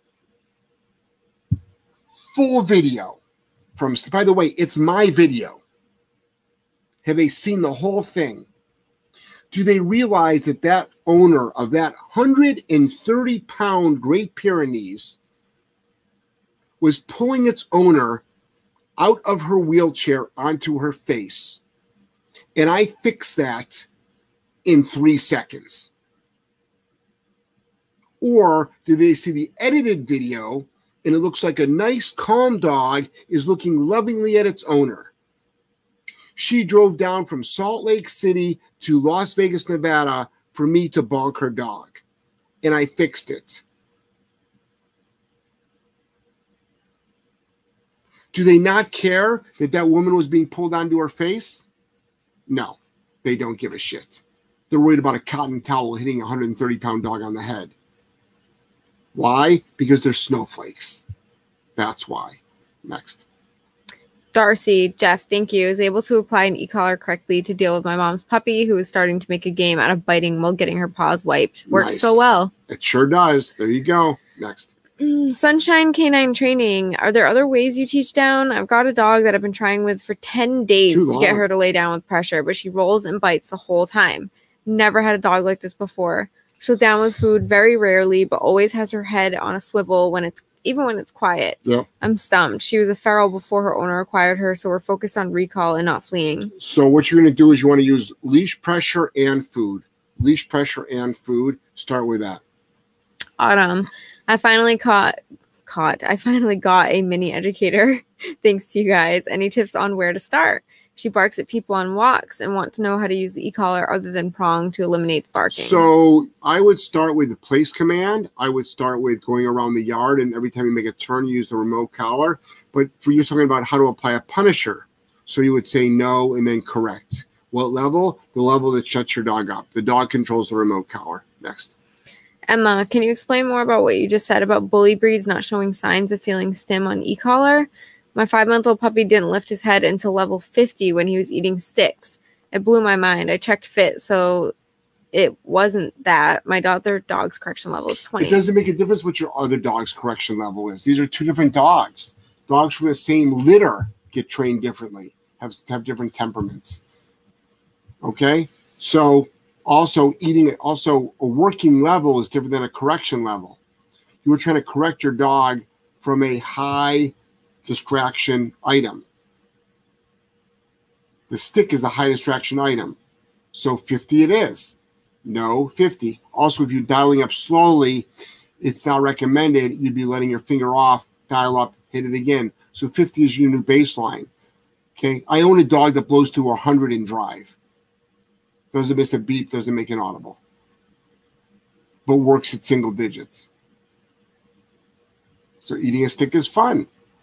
Speaker 1: full video from, by the way, it's my video. Have they seen the whole thing? Do they realize that that owner of that one hundred thirty pound Great Pyrenees was pulling its owner out of her wheelchair onto her face? And I fixed that in three seconds. Or do they see the edited video and it looks like a nice, calm dog is looking lovingly at its owner? She drove down from Salt Lake City to Las Vegas, Nevada for me to bonk her dog. And I fixed it. Do they not care that that woman was being pulled onto her face? No, they don't give a shit. They're worried about a cotton towel hitting a one hundred thirty pound dog on the head. Why? Because they're snowflakes. That's why. Next.
Speaker 2: Darcy, Jeff, thank you, is able to apply an e-collar correctly to deal with my mom's puppy who is starting to make a game out of biting while getting her paws wiped. Works nice. So well.
Speaker 1: It sure does. There you go. Next.
Speaker 2: Mm, Sunshine Canine Training. Are there other ways you teach down? I've got a dog that I've been trying with for ten days to get her to lay down with pressure, but she rolls and bites the whole time. Never had a dog like this before. She'll down with food very rarely, but always has her head on a swivel when it's even when it's quiet.
Speaker 1: Yep.
Speaker 2: I'm stumped. She was a feral before her owner acquired her, so we're focused on recall and not fleeing.
Speaker 1: So what you're going to do is you want to use leash pressure and food. Leash pressure and food. Start with that.
Speaker 2: Autumn. I finally caught, caught, I finally got a mini educator. Thanks to you guys. Any tips on where to start? She barks at people on walks and wants to know how to use the e-collar other than prong to eliminate the barking. So
Speaker 1: I would start with the place command. I would start with going around the yard, and every time you make a turn, use the remote collar. But for you talking about how to apply a punisher. So you would say no and then correct. What level? The level that shuts your dog up. The dog controls the remote collar. Next.
Speaker 2: Emma, can you explain more about what you just said about bully breeds not showing signs of feeling stim on e-collar? My five-month-old puppy didn't lift his head until level fifty when he was eating sticks. It blew my mind. I checked fit, so it wasn't that. My other dog's correction level is twenty.
Speaker 1: It doesn't make a difference what your other dog's correction level is. These are two different dogs. Dogs from the same litter get trained differently, have, have different temperaments. Okay? So also eating, also a working level is different than a correction level. You were trying to correct your dog from a high distraction item. The stick is a high distraction item. So fifty it is. No, fifty. Also, if you're dialing up slowly, it's not recommended. You'd be letting your finger off, dial up, hit it again. So fifty is your new baseline. Okay. I own a dog that blows through one hundred in drive. Doesn't miss a beep, doesn't make an audible. But works at single digits. So eating a stick is fun.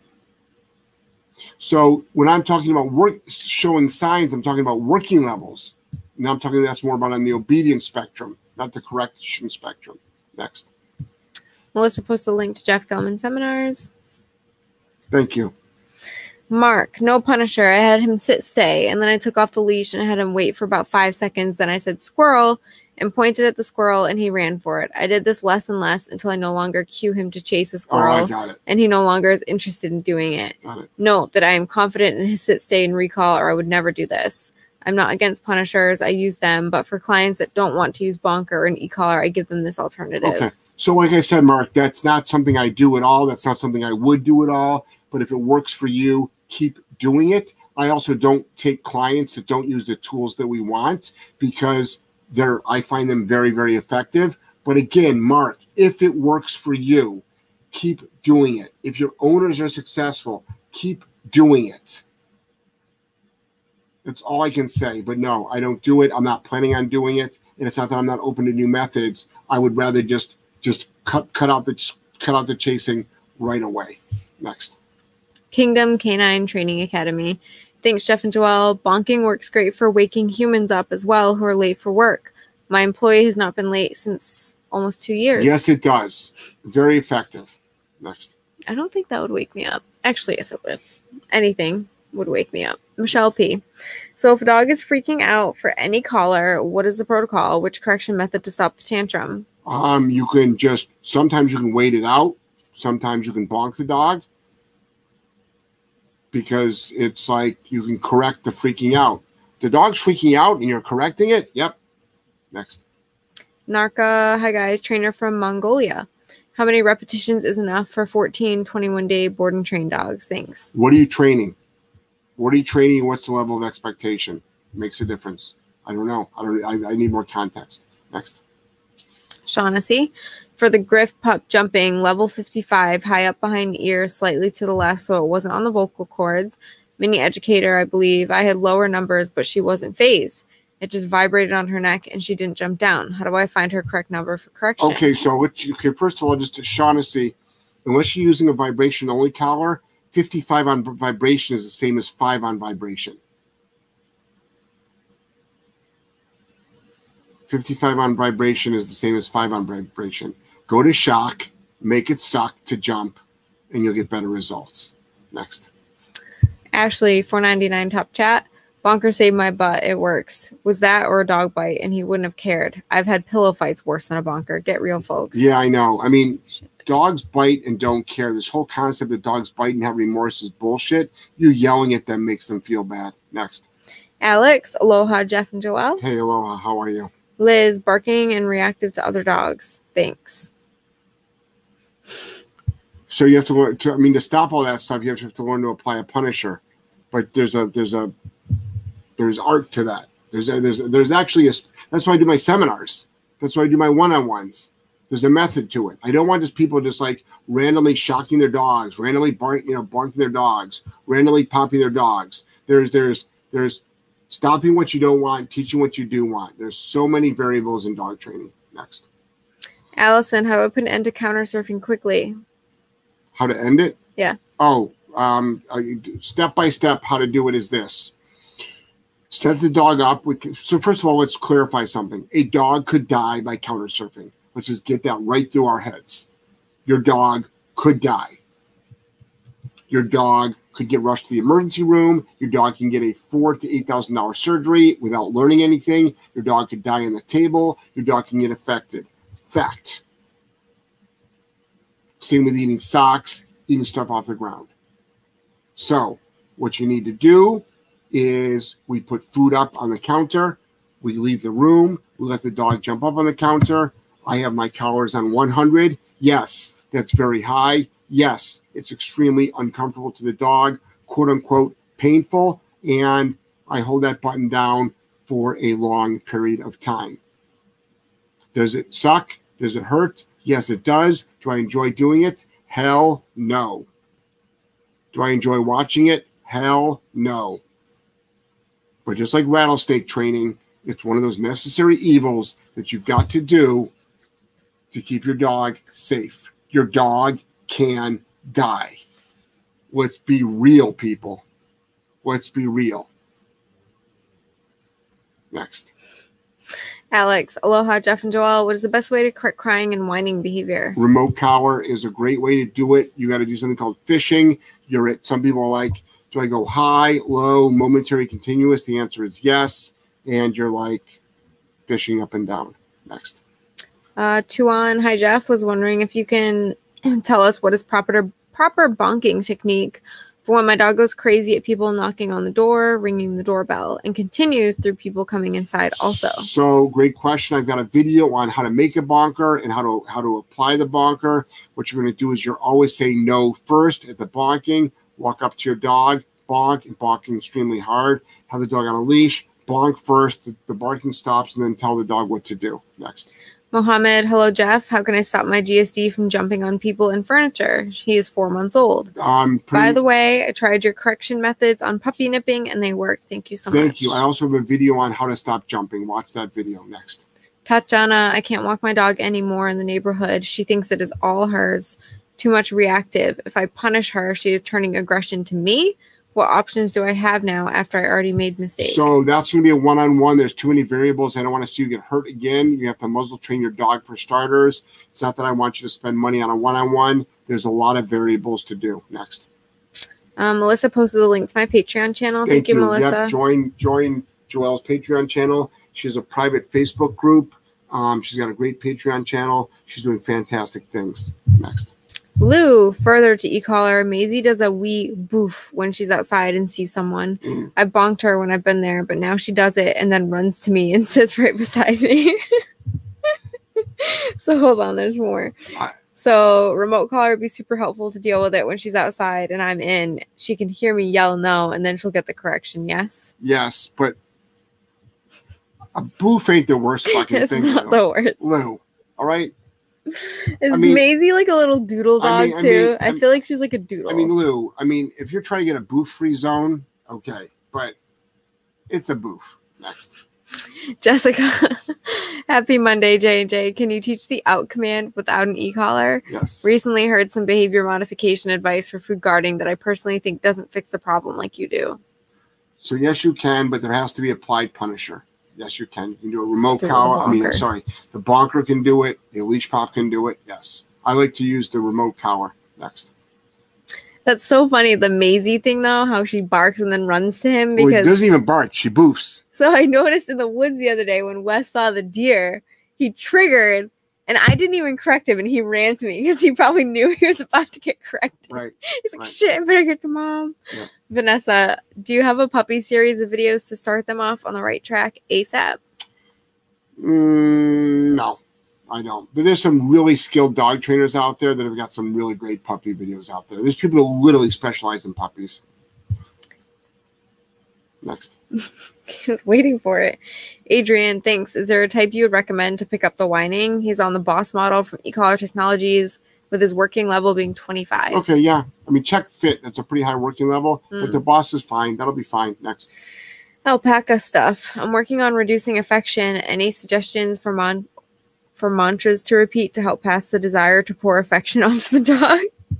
Speaker 1: So when I'm talking about work, showing signs, I'm talking about working levels. Now I'm talking that's more about on the obedience spectrum, not the correction spectrum. Next.
Speaker 2: Melissa posted a link to Jeff Gellman Seminars.
Speaker 1: Thank you.
Speaker 2: Mark, no punisher. I had him sit stay, and then I took off the leash and had him wait for about five seconds. Then I said squirrel and pointed at the squirrel, and he ran for it. I did this less and less until I no longer cue him to chase a squirrel,
Speaker 1: oh, I got it.
Speaker 2: and he no longer is interested in doing it.
Speaker 1: Got it.
Speaker 2: Note that I am confident in his sit, stay, and recall, or I would never do this. I'm not against punishers. I use them, but for clients that don't want to use bonker or an e-collar, I give them this alternative.
Speaker 1: Okay. So like I said, Mark, that's not something I do at all. That's not something I would do at all. But if it works for you, keep doing it. I also don't take clients that don't use the tools that we want because they're, I find them very, very effective. But again, Mark, if it works for you, keep doing it. If your owners are successful, keep doing it. That's all I can say. But no, I don't do it. I'm not planning on doing it. And it's not that I'm not open to new methods. I would rather just just cut cut out the cut out the chasing right away. Next.
Speaker 2: Kingdom Canine Training Academy. Thanks, Jeff and Joelle. Bonking works great for waking humans up as well who are late for work. My employee has not been late since almost two years.
Speaker 1: Yes, it does. Very effective. Next.
Speaker 2: I don't think that would wake me up. Actually, yes, it would. Anything would wake me up. Michelle P. So if a dog is freaking out for any collar, what is the protocol? Which correction method to stop the tantrum?
Speaker 1: Um, you can just, sometimes you can wait it out. Sometimes you can bonk the dog because it's like you can correct the freaking out. The dog's freaking out and you're correcting it. Yep. Next.
Speaker 2: Narca, hi guys, trainer from Mongolia. How many repetitions is enough for fourteen, twenty-one day board and train dogs? Thanks.
Speaker 1: What are you training? What are you training? What's the level of expectation? It makes a difference. I don't know. I don't. I, I need more context. Next.
Speaker 2: Shaughnessy, for the Griff pup jumping, level fifty-five, high up behind ear, slightly to the left, so it wasn't on the vocal cords. Mini educator, I believe. I had lower numbers, but she wasn't phased. It just vibrated on her neck, and she didn't jump down. How do I find her correct number for correction?
Speaker 1: Okay, so what you, okay, first of all, just to Shaughnessy, unless you're using a vibration-only collar, fifty-five on vibration is the same as five on vibration. fifty-five on vibration is the same as five on vibration. Go to shock, make it suck to jump, and you'll get better results. Next.
Speaker 2: Ashley, four ninety-nine top chat. Bonker saved my butt. It works. Was that or a dog bite, and he wouldn't have cared. I've had pillow fights worse than a bonker. Get real, folks.
Speaker 1: Yeah, I know. I mean, dogs bite and don't care. This whole concept that dogs bite and have remorse is bullshit. You yelling at them makes them feel bad. Next.
Speaker 2: Alex, aloha, Jeff and Joelle.
Speaker 1: Hey, aloha. How are you?
Speaker 2: Liz, barking and reactive to other dogs. Thanks.
Speaker 1: So you have to learn to, I mean, to stop all that stuff, you have to learn to apply a punisher. But there's a, there's a, there's art to that. There's a, there's, a, there's actually a, that's why I do my seminars. That's why I do my one-on-ones. There's a method to it. I don't want just people just like randomly shocking their dogs, randomly bark, you know, barking their dogs, randomly popping their dogs. There's, there's, there's stopping what you don't want, teaching what you do want. There's so many variables in dog training. Next.
Speaker 2: Allison, how to put an end to counter surfing quickly?
Speaker 1: How to end it?
Speaker 2: Yeah.
Speaker 1: Oh, um, step by step, how to do it is this. Set the dog up with, so first of all, let's clarify something. A dog could die by counter surfing. Let's just get that right through our heads. Your dog could die. Your dog could get rushed to the emergency room. Your dog can get a four to eight thousand dollar surgery without learning anything. Your dog could die on the table. Your dog can get affected. Fact. Same with eating socks, eating stuff off the ground. So what you need to do is we put food up on the counter. We leave the room. We let the dog jump up on the counter. I have my collars on one hundred. Yes, that's very high. Yes, it's extremely uncomfortable to the dog, quote unquote, painful. And I hold that button down for a long period of time. Does it suck? Does it hurt? Yes, it does. Do I enjoy doing it? Hell no. Do I enjoy watching it? Hell no. But just like rattlesnake training, it's one of those necessary evils that you've got to do to keep your dog safe. Your dog can die. Let's be real, people. Let's be real. Next.
Speaker 2: Alex, aloha, Jeff and Joelle. What is the best way to correct crying and whining behavior?
Speaker 1: Remote collar is a great way to do it. You got to do something called fishing. You're at, some people are like, Do I go high, low, momentary, continuous? The answer is yes. And you're like fishing up and down. Next.
Speaker 2: Uh, Tuan, hi Jeff, was wondering if you can tell us what is proper proper bonking technique for when my dog goes crazy at people knocking on the door, ringing the doorbell, and continues through people coming inside also.
Speaker 1: So great question. I've got a video on how to make a bonker and how to how to apply the bonker. What you're going to do is you're always saying no first at the bonking. Walk up to your dog, bonk, and bonking extremely hard. Have the dog on a leash, bonk first, the, the barking stops, and then tell the dog what to do. Next.
Speaker 2: Mohammed, hello Jeff. How can I stop my G S D from jumping on people and furniture? He is four months old.
Speaker 1: Um, pretty,
Speaker 2: By the way, I tried your correction methods on puppy nipping and they worked. Thank you so
Speaker 1: thank
Speaker 2: much.
Speaker 1: Thank you. I also have a video on how to stop jumping. Watch that video. Next.
Speaker 2: Tatjana, I can't walk my dog anymore in the neighborhood. She thinks it is all hers. Too much reactive. If I punish her, she is turning aggression to me. What options do I have now after I already made mistakes?
Speaker 1: So that's going to be a one-on-one. There's too many variables. I don't want to see you get hurt again. You have to muzzle train your dog for starters. It's not that I want you to spend money on a one-on-one. There's a lot of variables to do. Next.
Speaker 2: Um, Melissa posted the link to my Patreon channel. Thank, Thank you, you, Melissa.
Speaker 1: Yep. Join, join Joelle's Patreon channel. She has a private Facebook group. Um, she's got a great Patreon channel. She's doing fantastic things. Next.
Speaker 2: Lou, further to e-collar, Maisie does a wee boof when she's outside and sees someone. Mm. I bonked her when I've been there, but now she does it and then runs to me and sits right beside me. So hold on, there's more. I, so remote collar would be super helpful to deal with it when she's outside and I'm in. She can hear me yell no, and then she'll get the correction, yes?
Speaker 1: Yes, but a boof ain't the worst fucking
Speaker 2: it's
Speaker 1: thing.
Speaker 2: It's not
Speaker 1: Lou.
Speaker 2: the worst.
Speaker 1: Lou, all right?
Speaker 2: Is
Speaker 1: I mean,
Speaker 2: Maisie like a little doodle dog
Speaker 1: I mean, I
Speaker 2: too?
Speaker 1: mean,
Speaker 2: I, I feel like she's like a doodle.
Speaker 1: I mean, Lou, I mean, if you're trying to get a boof-free zone, okay, but it's a boof. Next.
Speaker 2: Jessica, happy Monday, J and J. Can you teach the out command without an e-collar?
Speaker 1: Yes.
Speaker 2: Recently heard some behavior modification advice for food guarding that I personally think doesn't fix the problem like you do.
Speaker 1: So yes, you can, but there has to be applied punisher. Yes, you can. You can do a remote collar. I mean, sorry, the bonker can do it. The leash pop can do it. Yes. I like to use the remote collar. Next.
Speaker 2: That's so funny. The Maisie thing, though, how she barks and then runs to him. Because
Speaker 1: well, it doesn't even bark. She boofs.
Speaker 2: So I noticed in the woods the other day when Wes saw the deer, he triggered, and I didn't even correct him, and he ran to me because he probably knew he was about to get corrected.
Speaker 1: Right.
Speaker 2: He's like,
Speaker 1: right.
Speaker 2: shit, I better get to mom.
Speaker 1: Yeah.
Speaker 2: Vanessa, do you have a puppy series of videos to start them off on the right track ASAP?
Speaker 1: Mm, no, I don't. But there's some really skilled dog trainers out there that have got some really great puppy videos out there. There's people that literally specialize in puppies. Next.
Speaker 2: I was waiting for it. Adrian, thanks. Is there a type you would recommend to pick up the whining? He's on the boss model from e-collar technologies with his working level being twenty-five.
Speaker 1: Okay, yeah. I mean, check fit. That's a pretty high working level,
Speaker 2: mm.
Speaker 1: but the boss is fine. That'll be fine. Next.
Speaker 2: Alpaca stuff. I'm working on reducing affection. Any suggestions for mon for mantras to repeat to help pass the desire to pour affection onto the dog?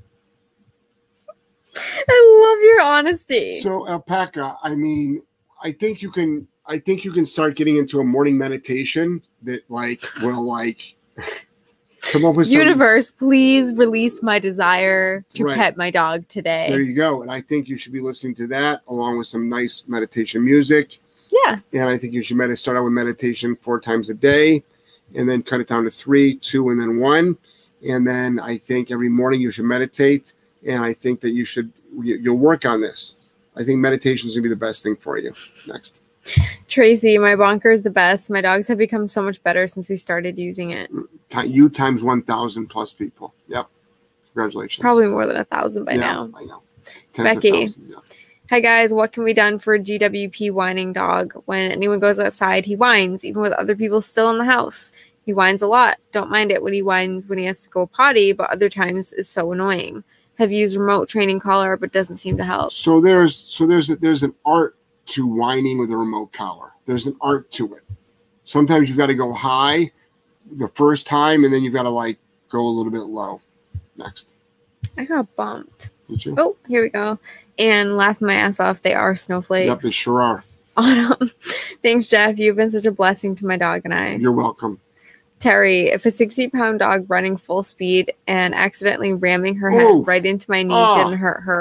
Speaker 2: I love your honesty.
Speaker 1: So alpaca, I mean, I think you can I think you can start getting into a morning meditation that like will like come up with
Speaker 2: universe,
Speaker 1: some,
Speaker 2: please release my desire to
Speaker 1: right.
Speaker 2: pet my dog today.
Speaker 1: There you go. And I think you should be listening to that along with some nice meditation music.
Speaker 2: Yeah.
Speaker 1: And I think you should med- start out with meditation four times a day and then cut it down to three, two, and then one. And then I think every morning you should meditate. And I think that you should, you, you'll work on this. I think meditation is going to be the best thing for you. Next.
Speaker 2: Tracy, my bonker is the best. My dogs have become so much better since we started using it.
Speaker 1: You times one thousand plus people. Yep. Congratulations.
Speaker 2: Probably more than a thousand by
Speaker 1: yeah,
Speaker 2: now.
Speaker 1: I know. Tens
Speaker 2: Becky.
Speaker 1: Thousands, yeah.
Speaker 2: Hi guys, what can be done for a G W P whining dog? When anyone goes outside, he whines, even with other people still in the house. He whines a lot. Don't mind it when he whines when he has to go potty, but other times it's so annoying. Have used remote training collar, but doesn't seem to help.
Speaker 1: So there's so there's there's an art to whining with a remote collar. There's an art to it. Sometimes you've got to go high the first time, and then you've got to like go a little bit low. Next.
Speaker 2: I got bumped.
Speaker 1: Did you?
Speaker 2: Oh, here we go. And laughing my ass off. They are snowflakes.
Speaker 1: Yep, they sure are.
Speaker 2: Autumn. Thanks, Jeff. You've been such a blessing to my dog and I.
Speaker 1: You're welcome.
Speaker 2: Terry, if a sixty-pound dog running full speed and accidentally ramming her
Speaker 1: Oof.
Speaker 2: head right into my knee
Speaker 1: oh.
Speaker 2: didn't hurt her,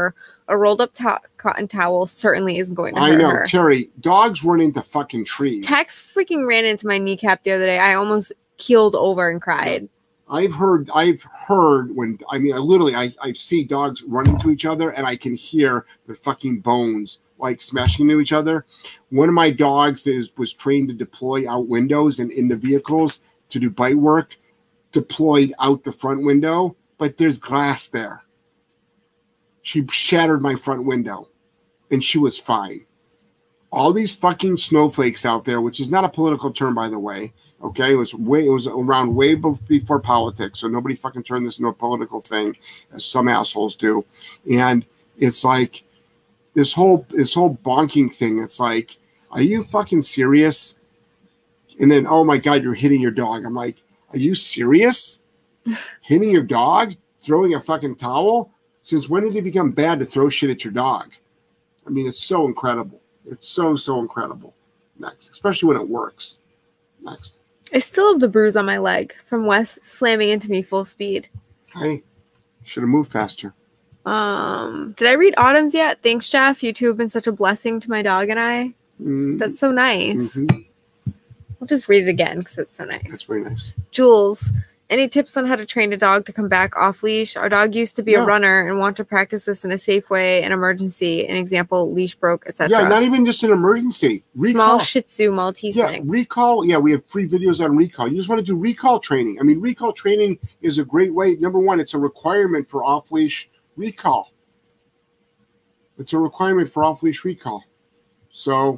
Speaker 2: A rolled up to- cotton towel certainly isn't going to hurt
Speaker 1: I know,
Speaker 2: her.
Speaker 1: Terry, dogs run into fucking trees.
Speaker 2: Tex freaking ran into my kneecap the other day. I almost keeled over and cried.
Speaker 1: I've heard, I've heard when, I mean, I literally, I, I see dogs run into each other and I can hear their fucking bones like smashing into each other. One of my dogs that is, was trained to deploy out windows and into vehicles to do bite work, deployed out the front window, but there's glass there. She shattered my front window and she was fine. All these fucking snowflakes out there, which is not a political term, by the way. Okay, it was way, it was around way before politics, so nobody fucking turned this into a political thing, as some assholes do. And it's like this whole this whole bonking thing. It's like, are you fucking serious? And then, oh my God, you're hitting your dog. I'm like, are you serious? Hitting your dog? Throwing a fucking towel? Since when did it become bad to throw shit at your dog? I mean, it's so incredible. It's so, so incredible. Next, especially when it works. Next.
Speaker 2: I still have the bruise on my leg from Wes slamming into me full speed.
Speaker 1: Hey, should have moved faster.
Speaker 2: Um, did I read Autumn's yet? Thanks, Jeff. You two have been such a blessing to my dog and I. Mm. That's so nice. Mm-hmm. I'll just read it again because it's so nice.
Speaker 1: That's very nice.
Speaker 2: Jules, any tips on how to train a dog to come back off leash? Our dog used to be yeah. a runner and want to practice this in a safe way, an emergency, an example, leash broke, et cetera.
Speaker 1: Yeah, not even just an emergency. Recall.
Speaker 2: Small Shih Tzu Maltese
Speaker 1: Yeah,
Speaker 2: mix.
Speaker 1: recall. Yeah, we have free videos on recall. You just want to do recall training. I mean, recall training is a great way. Number one, it's a requirement for off-leash recall. It's a requirement for off-leash recall. So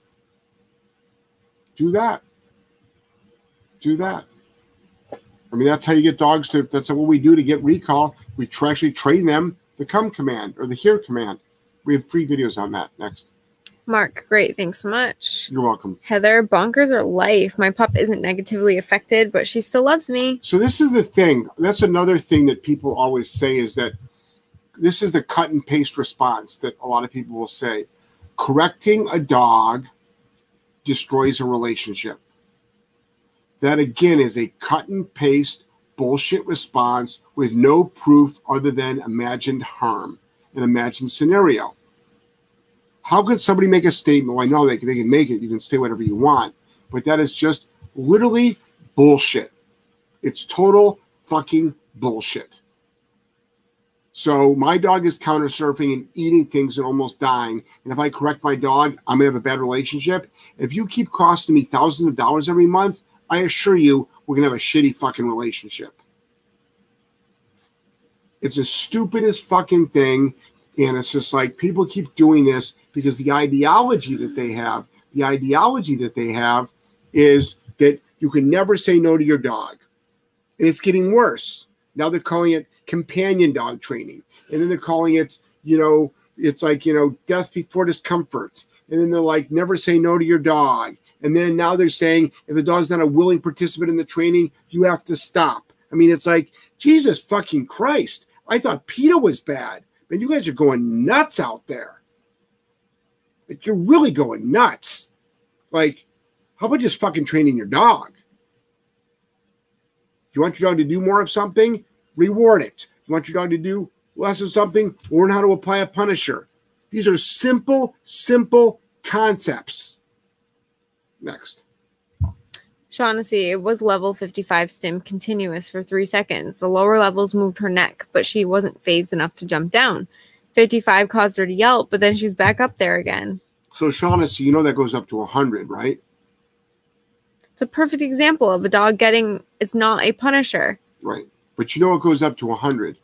Speaker 1: do that. Do that. I mean, that's how you get dogs to, that's what we do to get recall. We try, actually train them the come command or the here command. We have free videos on that. Next.
Speaker 2: Mark, great. Thanks so much.
Speaker 1: You're welcome.
Speaker 2: Heather, bonkers are life. My pup isn't negatively affected, but she still loves me.
Speaker 1: So this is the thing. That's another thing that people always say is that this is the cut and paste response that a lot of people will say. Correcting a dog destroys a relationship. That, again, is a cut and paste bullshit response with no proof other than imagined harm, an imagined scenario. How could somebody make a statement? Well, I know they, they can make it. You can say whatever you want. But that is just literally bullshit. It's total fucking bullshit. So my dog is counter surfing and eating things and almost dying. And if I correct my dog, I'm going to have a bad relationship. If you keep costing me thousands of dollars every month, I assure you, we're going to have a shitty fucking relationship. It's the stupidest fucking thing. And it's just like people keep doing this because the ideology that they have, the ideology that they have is that you can never say no to your dog. And it's getting worse. Now they're calling it companion dog training. And then they're calling it, you know, it's like, you know, death before discomfort. And then they're like, never say no to your dog. And then now they're saying if the dog's not a willing participant in the training, you have to stop. I mean, it's like, Jesus fucking Christ. I thought PETA was bad. Man, you guys are going nuts out there. Like, you're really going nuts. Like, how about just fucking training your dog? You want your dog to do more of something? Reward it. You want your dog to do less of something? Learn how to apply a punisher. These are simple, simple concepts. Next.
Speaker 2: Shaughnessy, it was level fifty-five stim continuous for three seconds. The lower levels moved her neck, but she wasn't phased enough to jump down. fifty-five caused her to yelp, but then she was back up there again.
Speaker 1: So, Shaughnessy, you know that goes up to one hundred, right?
Speaker 2: It's a perfect example of a dog getting, it's not a punisher.
Speaker 1: Right. But you know it goes up to one hundred.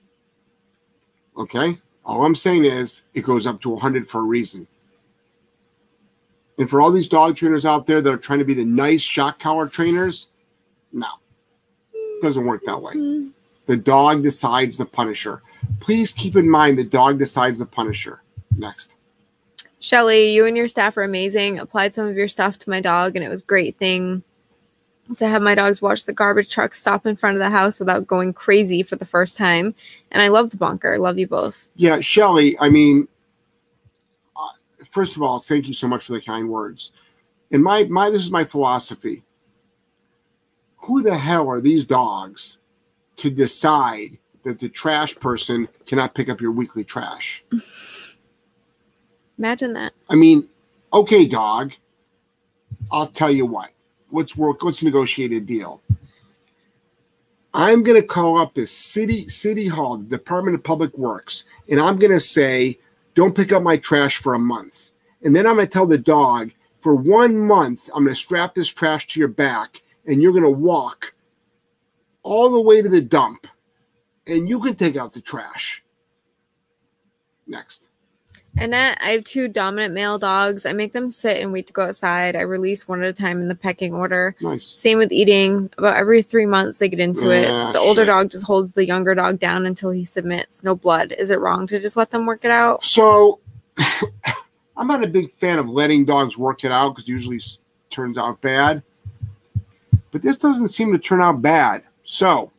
Speaker 1: Okay? All I'm saying is it goes up to one hundred for a reason. And for all these dog trainers out there that are trying to be the nice shock collar trainers, no. It doesn't work that way. Mm-hmm. The dog decides the punisher. Please keep in mind the dog decides the punisher. Next.
Speaker 2: Shelly, you and your staff are amazing. Applied some of your stuff to my dog, and it was a great thing to have my dogs watch the garbage truck stop in front of the house without going crazy for the first time. And I love the bunker. Love you both.
Speaker 1: Yeah, Shelly, I mean, uh, first of all, thank you so much for the kind words. And my, my, this is my philosophy. Who the hell are these dogs to decide that the trash person cannot pick up your weekly trash.
Speaker 2: Imagine that.
Speaker 1: I mean, okay, dog, I'll tell you what. Let's work. Let's negotiate a deal. I'm going to call up the city city hall, the Department of Public Works, and I'm going to say, don't pick up my trash for a month. And then I'm going to tell the dog, for one month, I'm going to strap this trash to your back, and you're going to walk all the way to the dump, and you can take out the trash. Next.
Speaker 2: Annette, I have two dominant male dogs. I make them sit and wait to go outside. I release one at a time in the pecking order.
Speaker 1: Nice.
Speaker 2: Same with eating. About every three months, they get into
Speaker 1: Yeah,
Speaker 2: it. The older
Speaker 1: shit.
Speaker 2: dog just holds the younger dog down until he submits. No blood. Is it wrong to just let them work it out?
Speaker 1: So I'm not a big fan of letting dogs work it out because it usually s- turns out bad. But this doesn't seem to turn out bad. So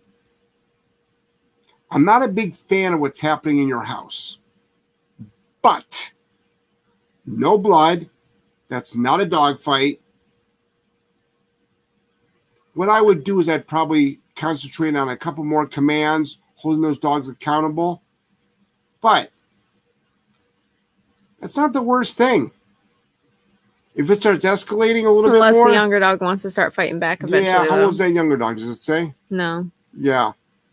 Speaker 1: I'm not a big fan of what's happening in your house. But no blood. That's not a dog fight. What I would do is I'd probably concentrate on a couple more commands, holding those dogs accountable. But that's not the worst thing. If it starts escalating a little
Speaker 2: Unless
Speaker 1: bit more.
Speaker 2: the younger dog wants to start fighting back eventually.
Speaker 1: Yeah, how
Speaker 2: though.
Speaker 1: old's that younger dog? Does it say?
Speaker 2: No.
Speaker 1: Yeah.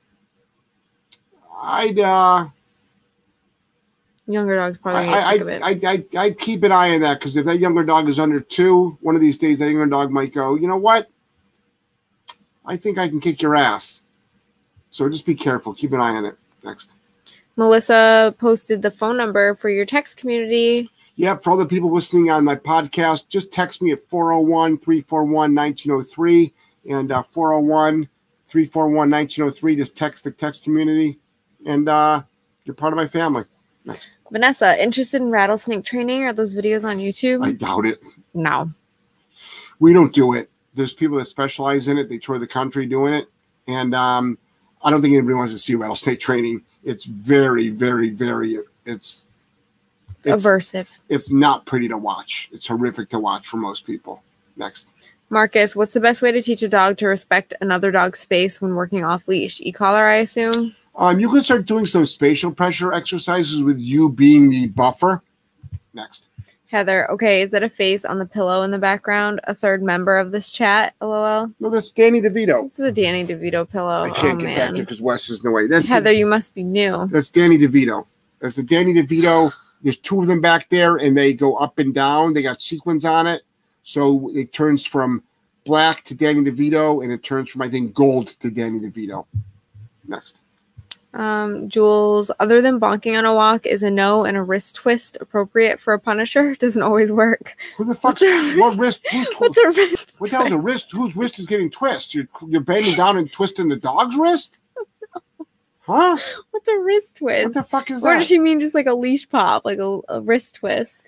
Speaker 1: I'd uh
Speaker 2: Younger dog's probably
Speaker 1: I,
Speaker 2: going to get
Speaker 1: I,
Speaker 2: sick of it.
Speaker 1: I, I, I'd keep an eye on that because if that younger dog is under two, one of these days that younger dog might go, you know what? I think I can kick your ass. So just be careful. Keep an eye on it. Next.
Speaker 2: Melissa posted the phone number for your text community.
Speaker 1: Yeah, for all the people listening on my podcast, just text me at four oh one, three four one, one nine oh three and uh, four oh one, three four one, one nine oh three. Just text the text community and uh, you're part of my family. Next.
Speaker 2: Vanessa, interested in rattlesnake training? Are those videos on YouTube?
Speaker 1: I doubt it.
Speaker 2: No.
Speaker 1: We don't do it. There's people that specialize in it. They tour the country doing it. And um, I don't think anybody wants to see rattlesnake training. It's very, very, very, it's, it's
Speaker 2: Aversive.
Speaker 1: It's not pretty to watch. It's horrific to watch for most people. Next.
Speaker 2: Marcus, what's the best way to teach a dog to respect another dog's space when working off leash? E-collar, I assume?
Speaker 1: Um, you can start doing some spatial pressure exercises with you being the buffer. Next.
Speaker 2: Heather, okay, is that a face on the pillow in the background? A third member of this chat, LOL?
Speaker 1: No, that's Danny DeVito.
Speaker 2: This is a Danny DeVito pillow.
Speaker 1: I can't
Speaker 2: oh,
Speaker 1: get
Speaker 2: man.
Speaker 1: back there because Wes is in the way. That's
Speaker 2: Heather,
Speaker 1: the,
Speaker 2: you must be new.
Speaker 1: That's Danny DeVito. That's the Danny DeVito. There's two of them back there, and they go up and down. They got sequins on it. So it turns from black to Danny DeVito, and it turns from, I think, gold to Danny DeVito. Next.
Speaker 2: Um, Jules, other than bonking on a walk, is a no and a wrist twist appropriate for a punisher? Doesn't always work.
Speaker 1: Who the fuck?
Speaker 2: What's
Speaker 1: What wrist? Who's tw-
Speaker 2: What's a wrist
Speaker 1: What the hell's a wrist? Whose wrist is getting twisted? You're, you're bending down and twisting the dog's wrist? Huh?
Speaker 2: What's a wrist twist?
Speaker 1: What the fuck is
Speaker 2: Or
Speaker 1: that?
Speaker 2: does she mean just like a leash pop, like a, a wrist twist?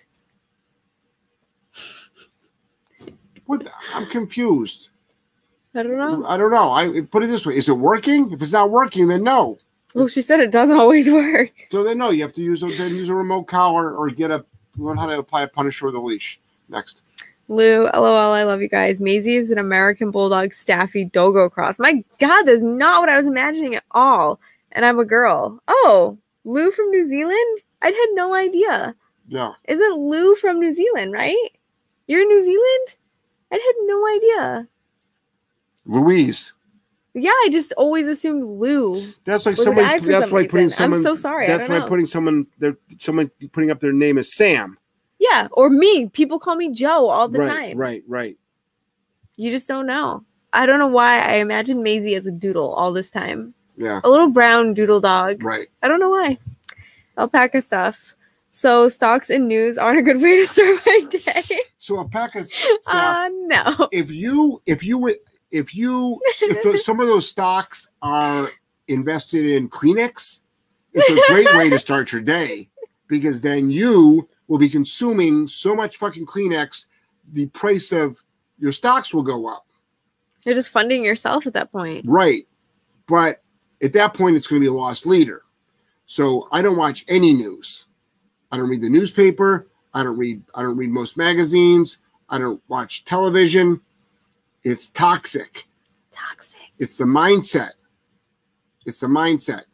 Speaker 1: What the, I'm confused.
Speaker 2: I don't know.
Speaker 1: I don't know. I put it this way: is it working? If it's not working, then no.
Speaker 2: Well, she said it doesn't always work.
Speaker 1: So then no, you have to use a, then use a remote collar or get a learn how to apply a punisher with a leash. Next.
Speaker 2: Lou, LOL, I love you guys. Maisie is an American Bulldog Staffy Dogo Cross. My God, that's not what I was imagining at all. And I'm a girl. Oh, Lou from New Zealand? I'd had no idea.
Speaker 1: Yeah.
Speaker 2: Isn't Lou from New Zealand, right? You're in New Zealand? I'd had no idea.
Speaker 1: Louise.
Speaker 2: Yeah, I just always assumed Lou.
Speaker 1: That's like
Speaker 2: was
Speaker 1: someone.
Speaker 2: an I for
Speaker 1: That's
Speaker 2: some
Speaker 1: why
Speaker 2: reason.
Speaker 1: putting someone.
Speaker 2: I'm so sorry. I
Speaker 1: That's
Speaker 2: don't
Speaker 1: why
Speaker 2: know.
Speaker 1: putting someone. They're someone putting up their name as Sam.
Speaker 2: Yeah, or me. People call me Joe all the
Speaker 1: right,
Speaker 2: time.
Speaker 1: Right. Right.
Speaker 2: You just don't know. I don't know why I imagine Maisie as a doodle all this time.
Speaker 1: Yeah.
Speaker 2: A little brown doodle dog.
Speaker 1: Right.
Speaker 2: I don't know why. Alpaca stuff. So stocks and news aren't a good way to start my day.
Speaker 1: So alpaca stuff.
Speaker 2: Uh, no.
Speaker 1: If you if you would if you if those, some of those stocks are invested in Kleenex, it's a great way to start your day because then you will be consuming so much fucking Kleenex, the price of your stocks will go up.
Speaker 2: You're just funding yourself at that point.
Speaker 1: Right. But at that point, it's going to be a lost leader. So I don't watch any news. I don't read the newspaper. I don't read, I don't read most magazines. I don't watch television. It's toxic.
Speaker 2: Toxic.
Speaker 1: It's the mindset. It's the mindset.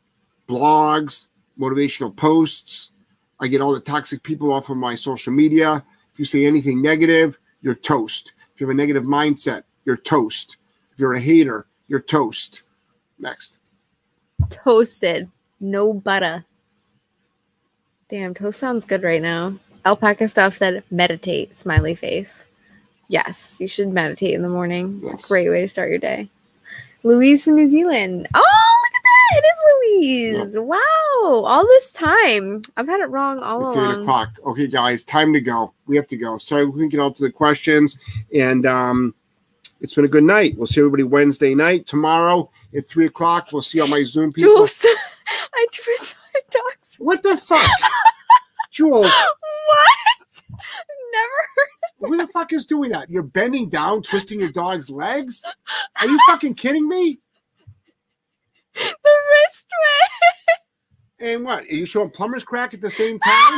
Speaker 1: blogs, motivational posts. I get all the toxic people off of my social media. If you say anything negative, you're toast. If you have a negative mindset, you're toast. If you're a hater, you're toast. Next.
Speaker 2: Toasted. No butter. Damn, toast sounds good right now. Alpaca Stuff said meditate, smiley face. Yes, you should meditate in the morning. It's yes. a great way to start your day. Louise from New Zealand. Oh, look at that. It is Louise. Yep. Wow. All this time. I've had it wrong all
Speaker 1: it's
Speaker 2: along.
Speaker 1: It's eight o'clock. Okay, guys, time to go. We have to go. Sorry, we couldn't get all to the questions. And um, it's been a good night. We'll see everybody Wednesday night. Tomorrow at three o'clock, we'll see all my Zoom people.
Speaker 2: Jules, I twist my dogs.
Speaker 1: What the fuck? Jules.
Speaker 2: What? Never heard of
Speaker 1: Who the fuck is doing that? You're bending down, twisting your dog's legs? Are you fucking kidding me?
Speaker 2: The wrist twist.
Speaker 1: And what? Are you showing plumber's crack at the same time?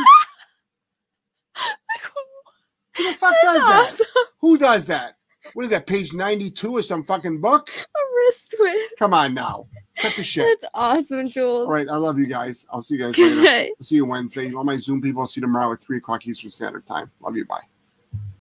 Speaker 1: Who the fuck
Speaker 2: That's
Speaker 1: does
Speaker 2: awesome.
Speaker 1: that? Who does that? What is that, page ninety-two of some fucking book?
Speaker 2: A wrist twist.
Speaker 1: Come on now. Cut the shit.
Speaker 2: That's awesome, Jules.
Speaker 1: All right, I love you guys. I'll see you guys
Speaker 2: Good
Speaker 1: later.
Speaker 2: night.
Speaker 1: I'll see you Wednesday. All my Zoom people, I'll see you tomorrow at three o'clock Eastern Standard Time. Love you. Bye.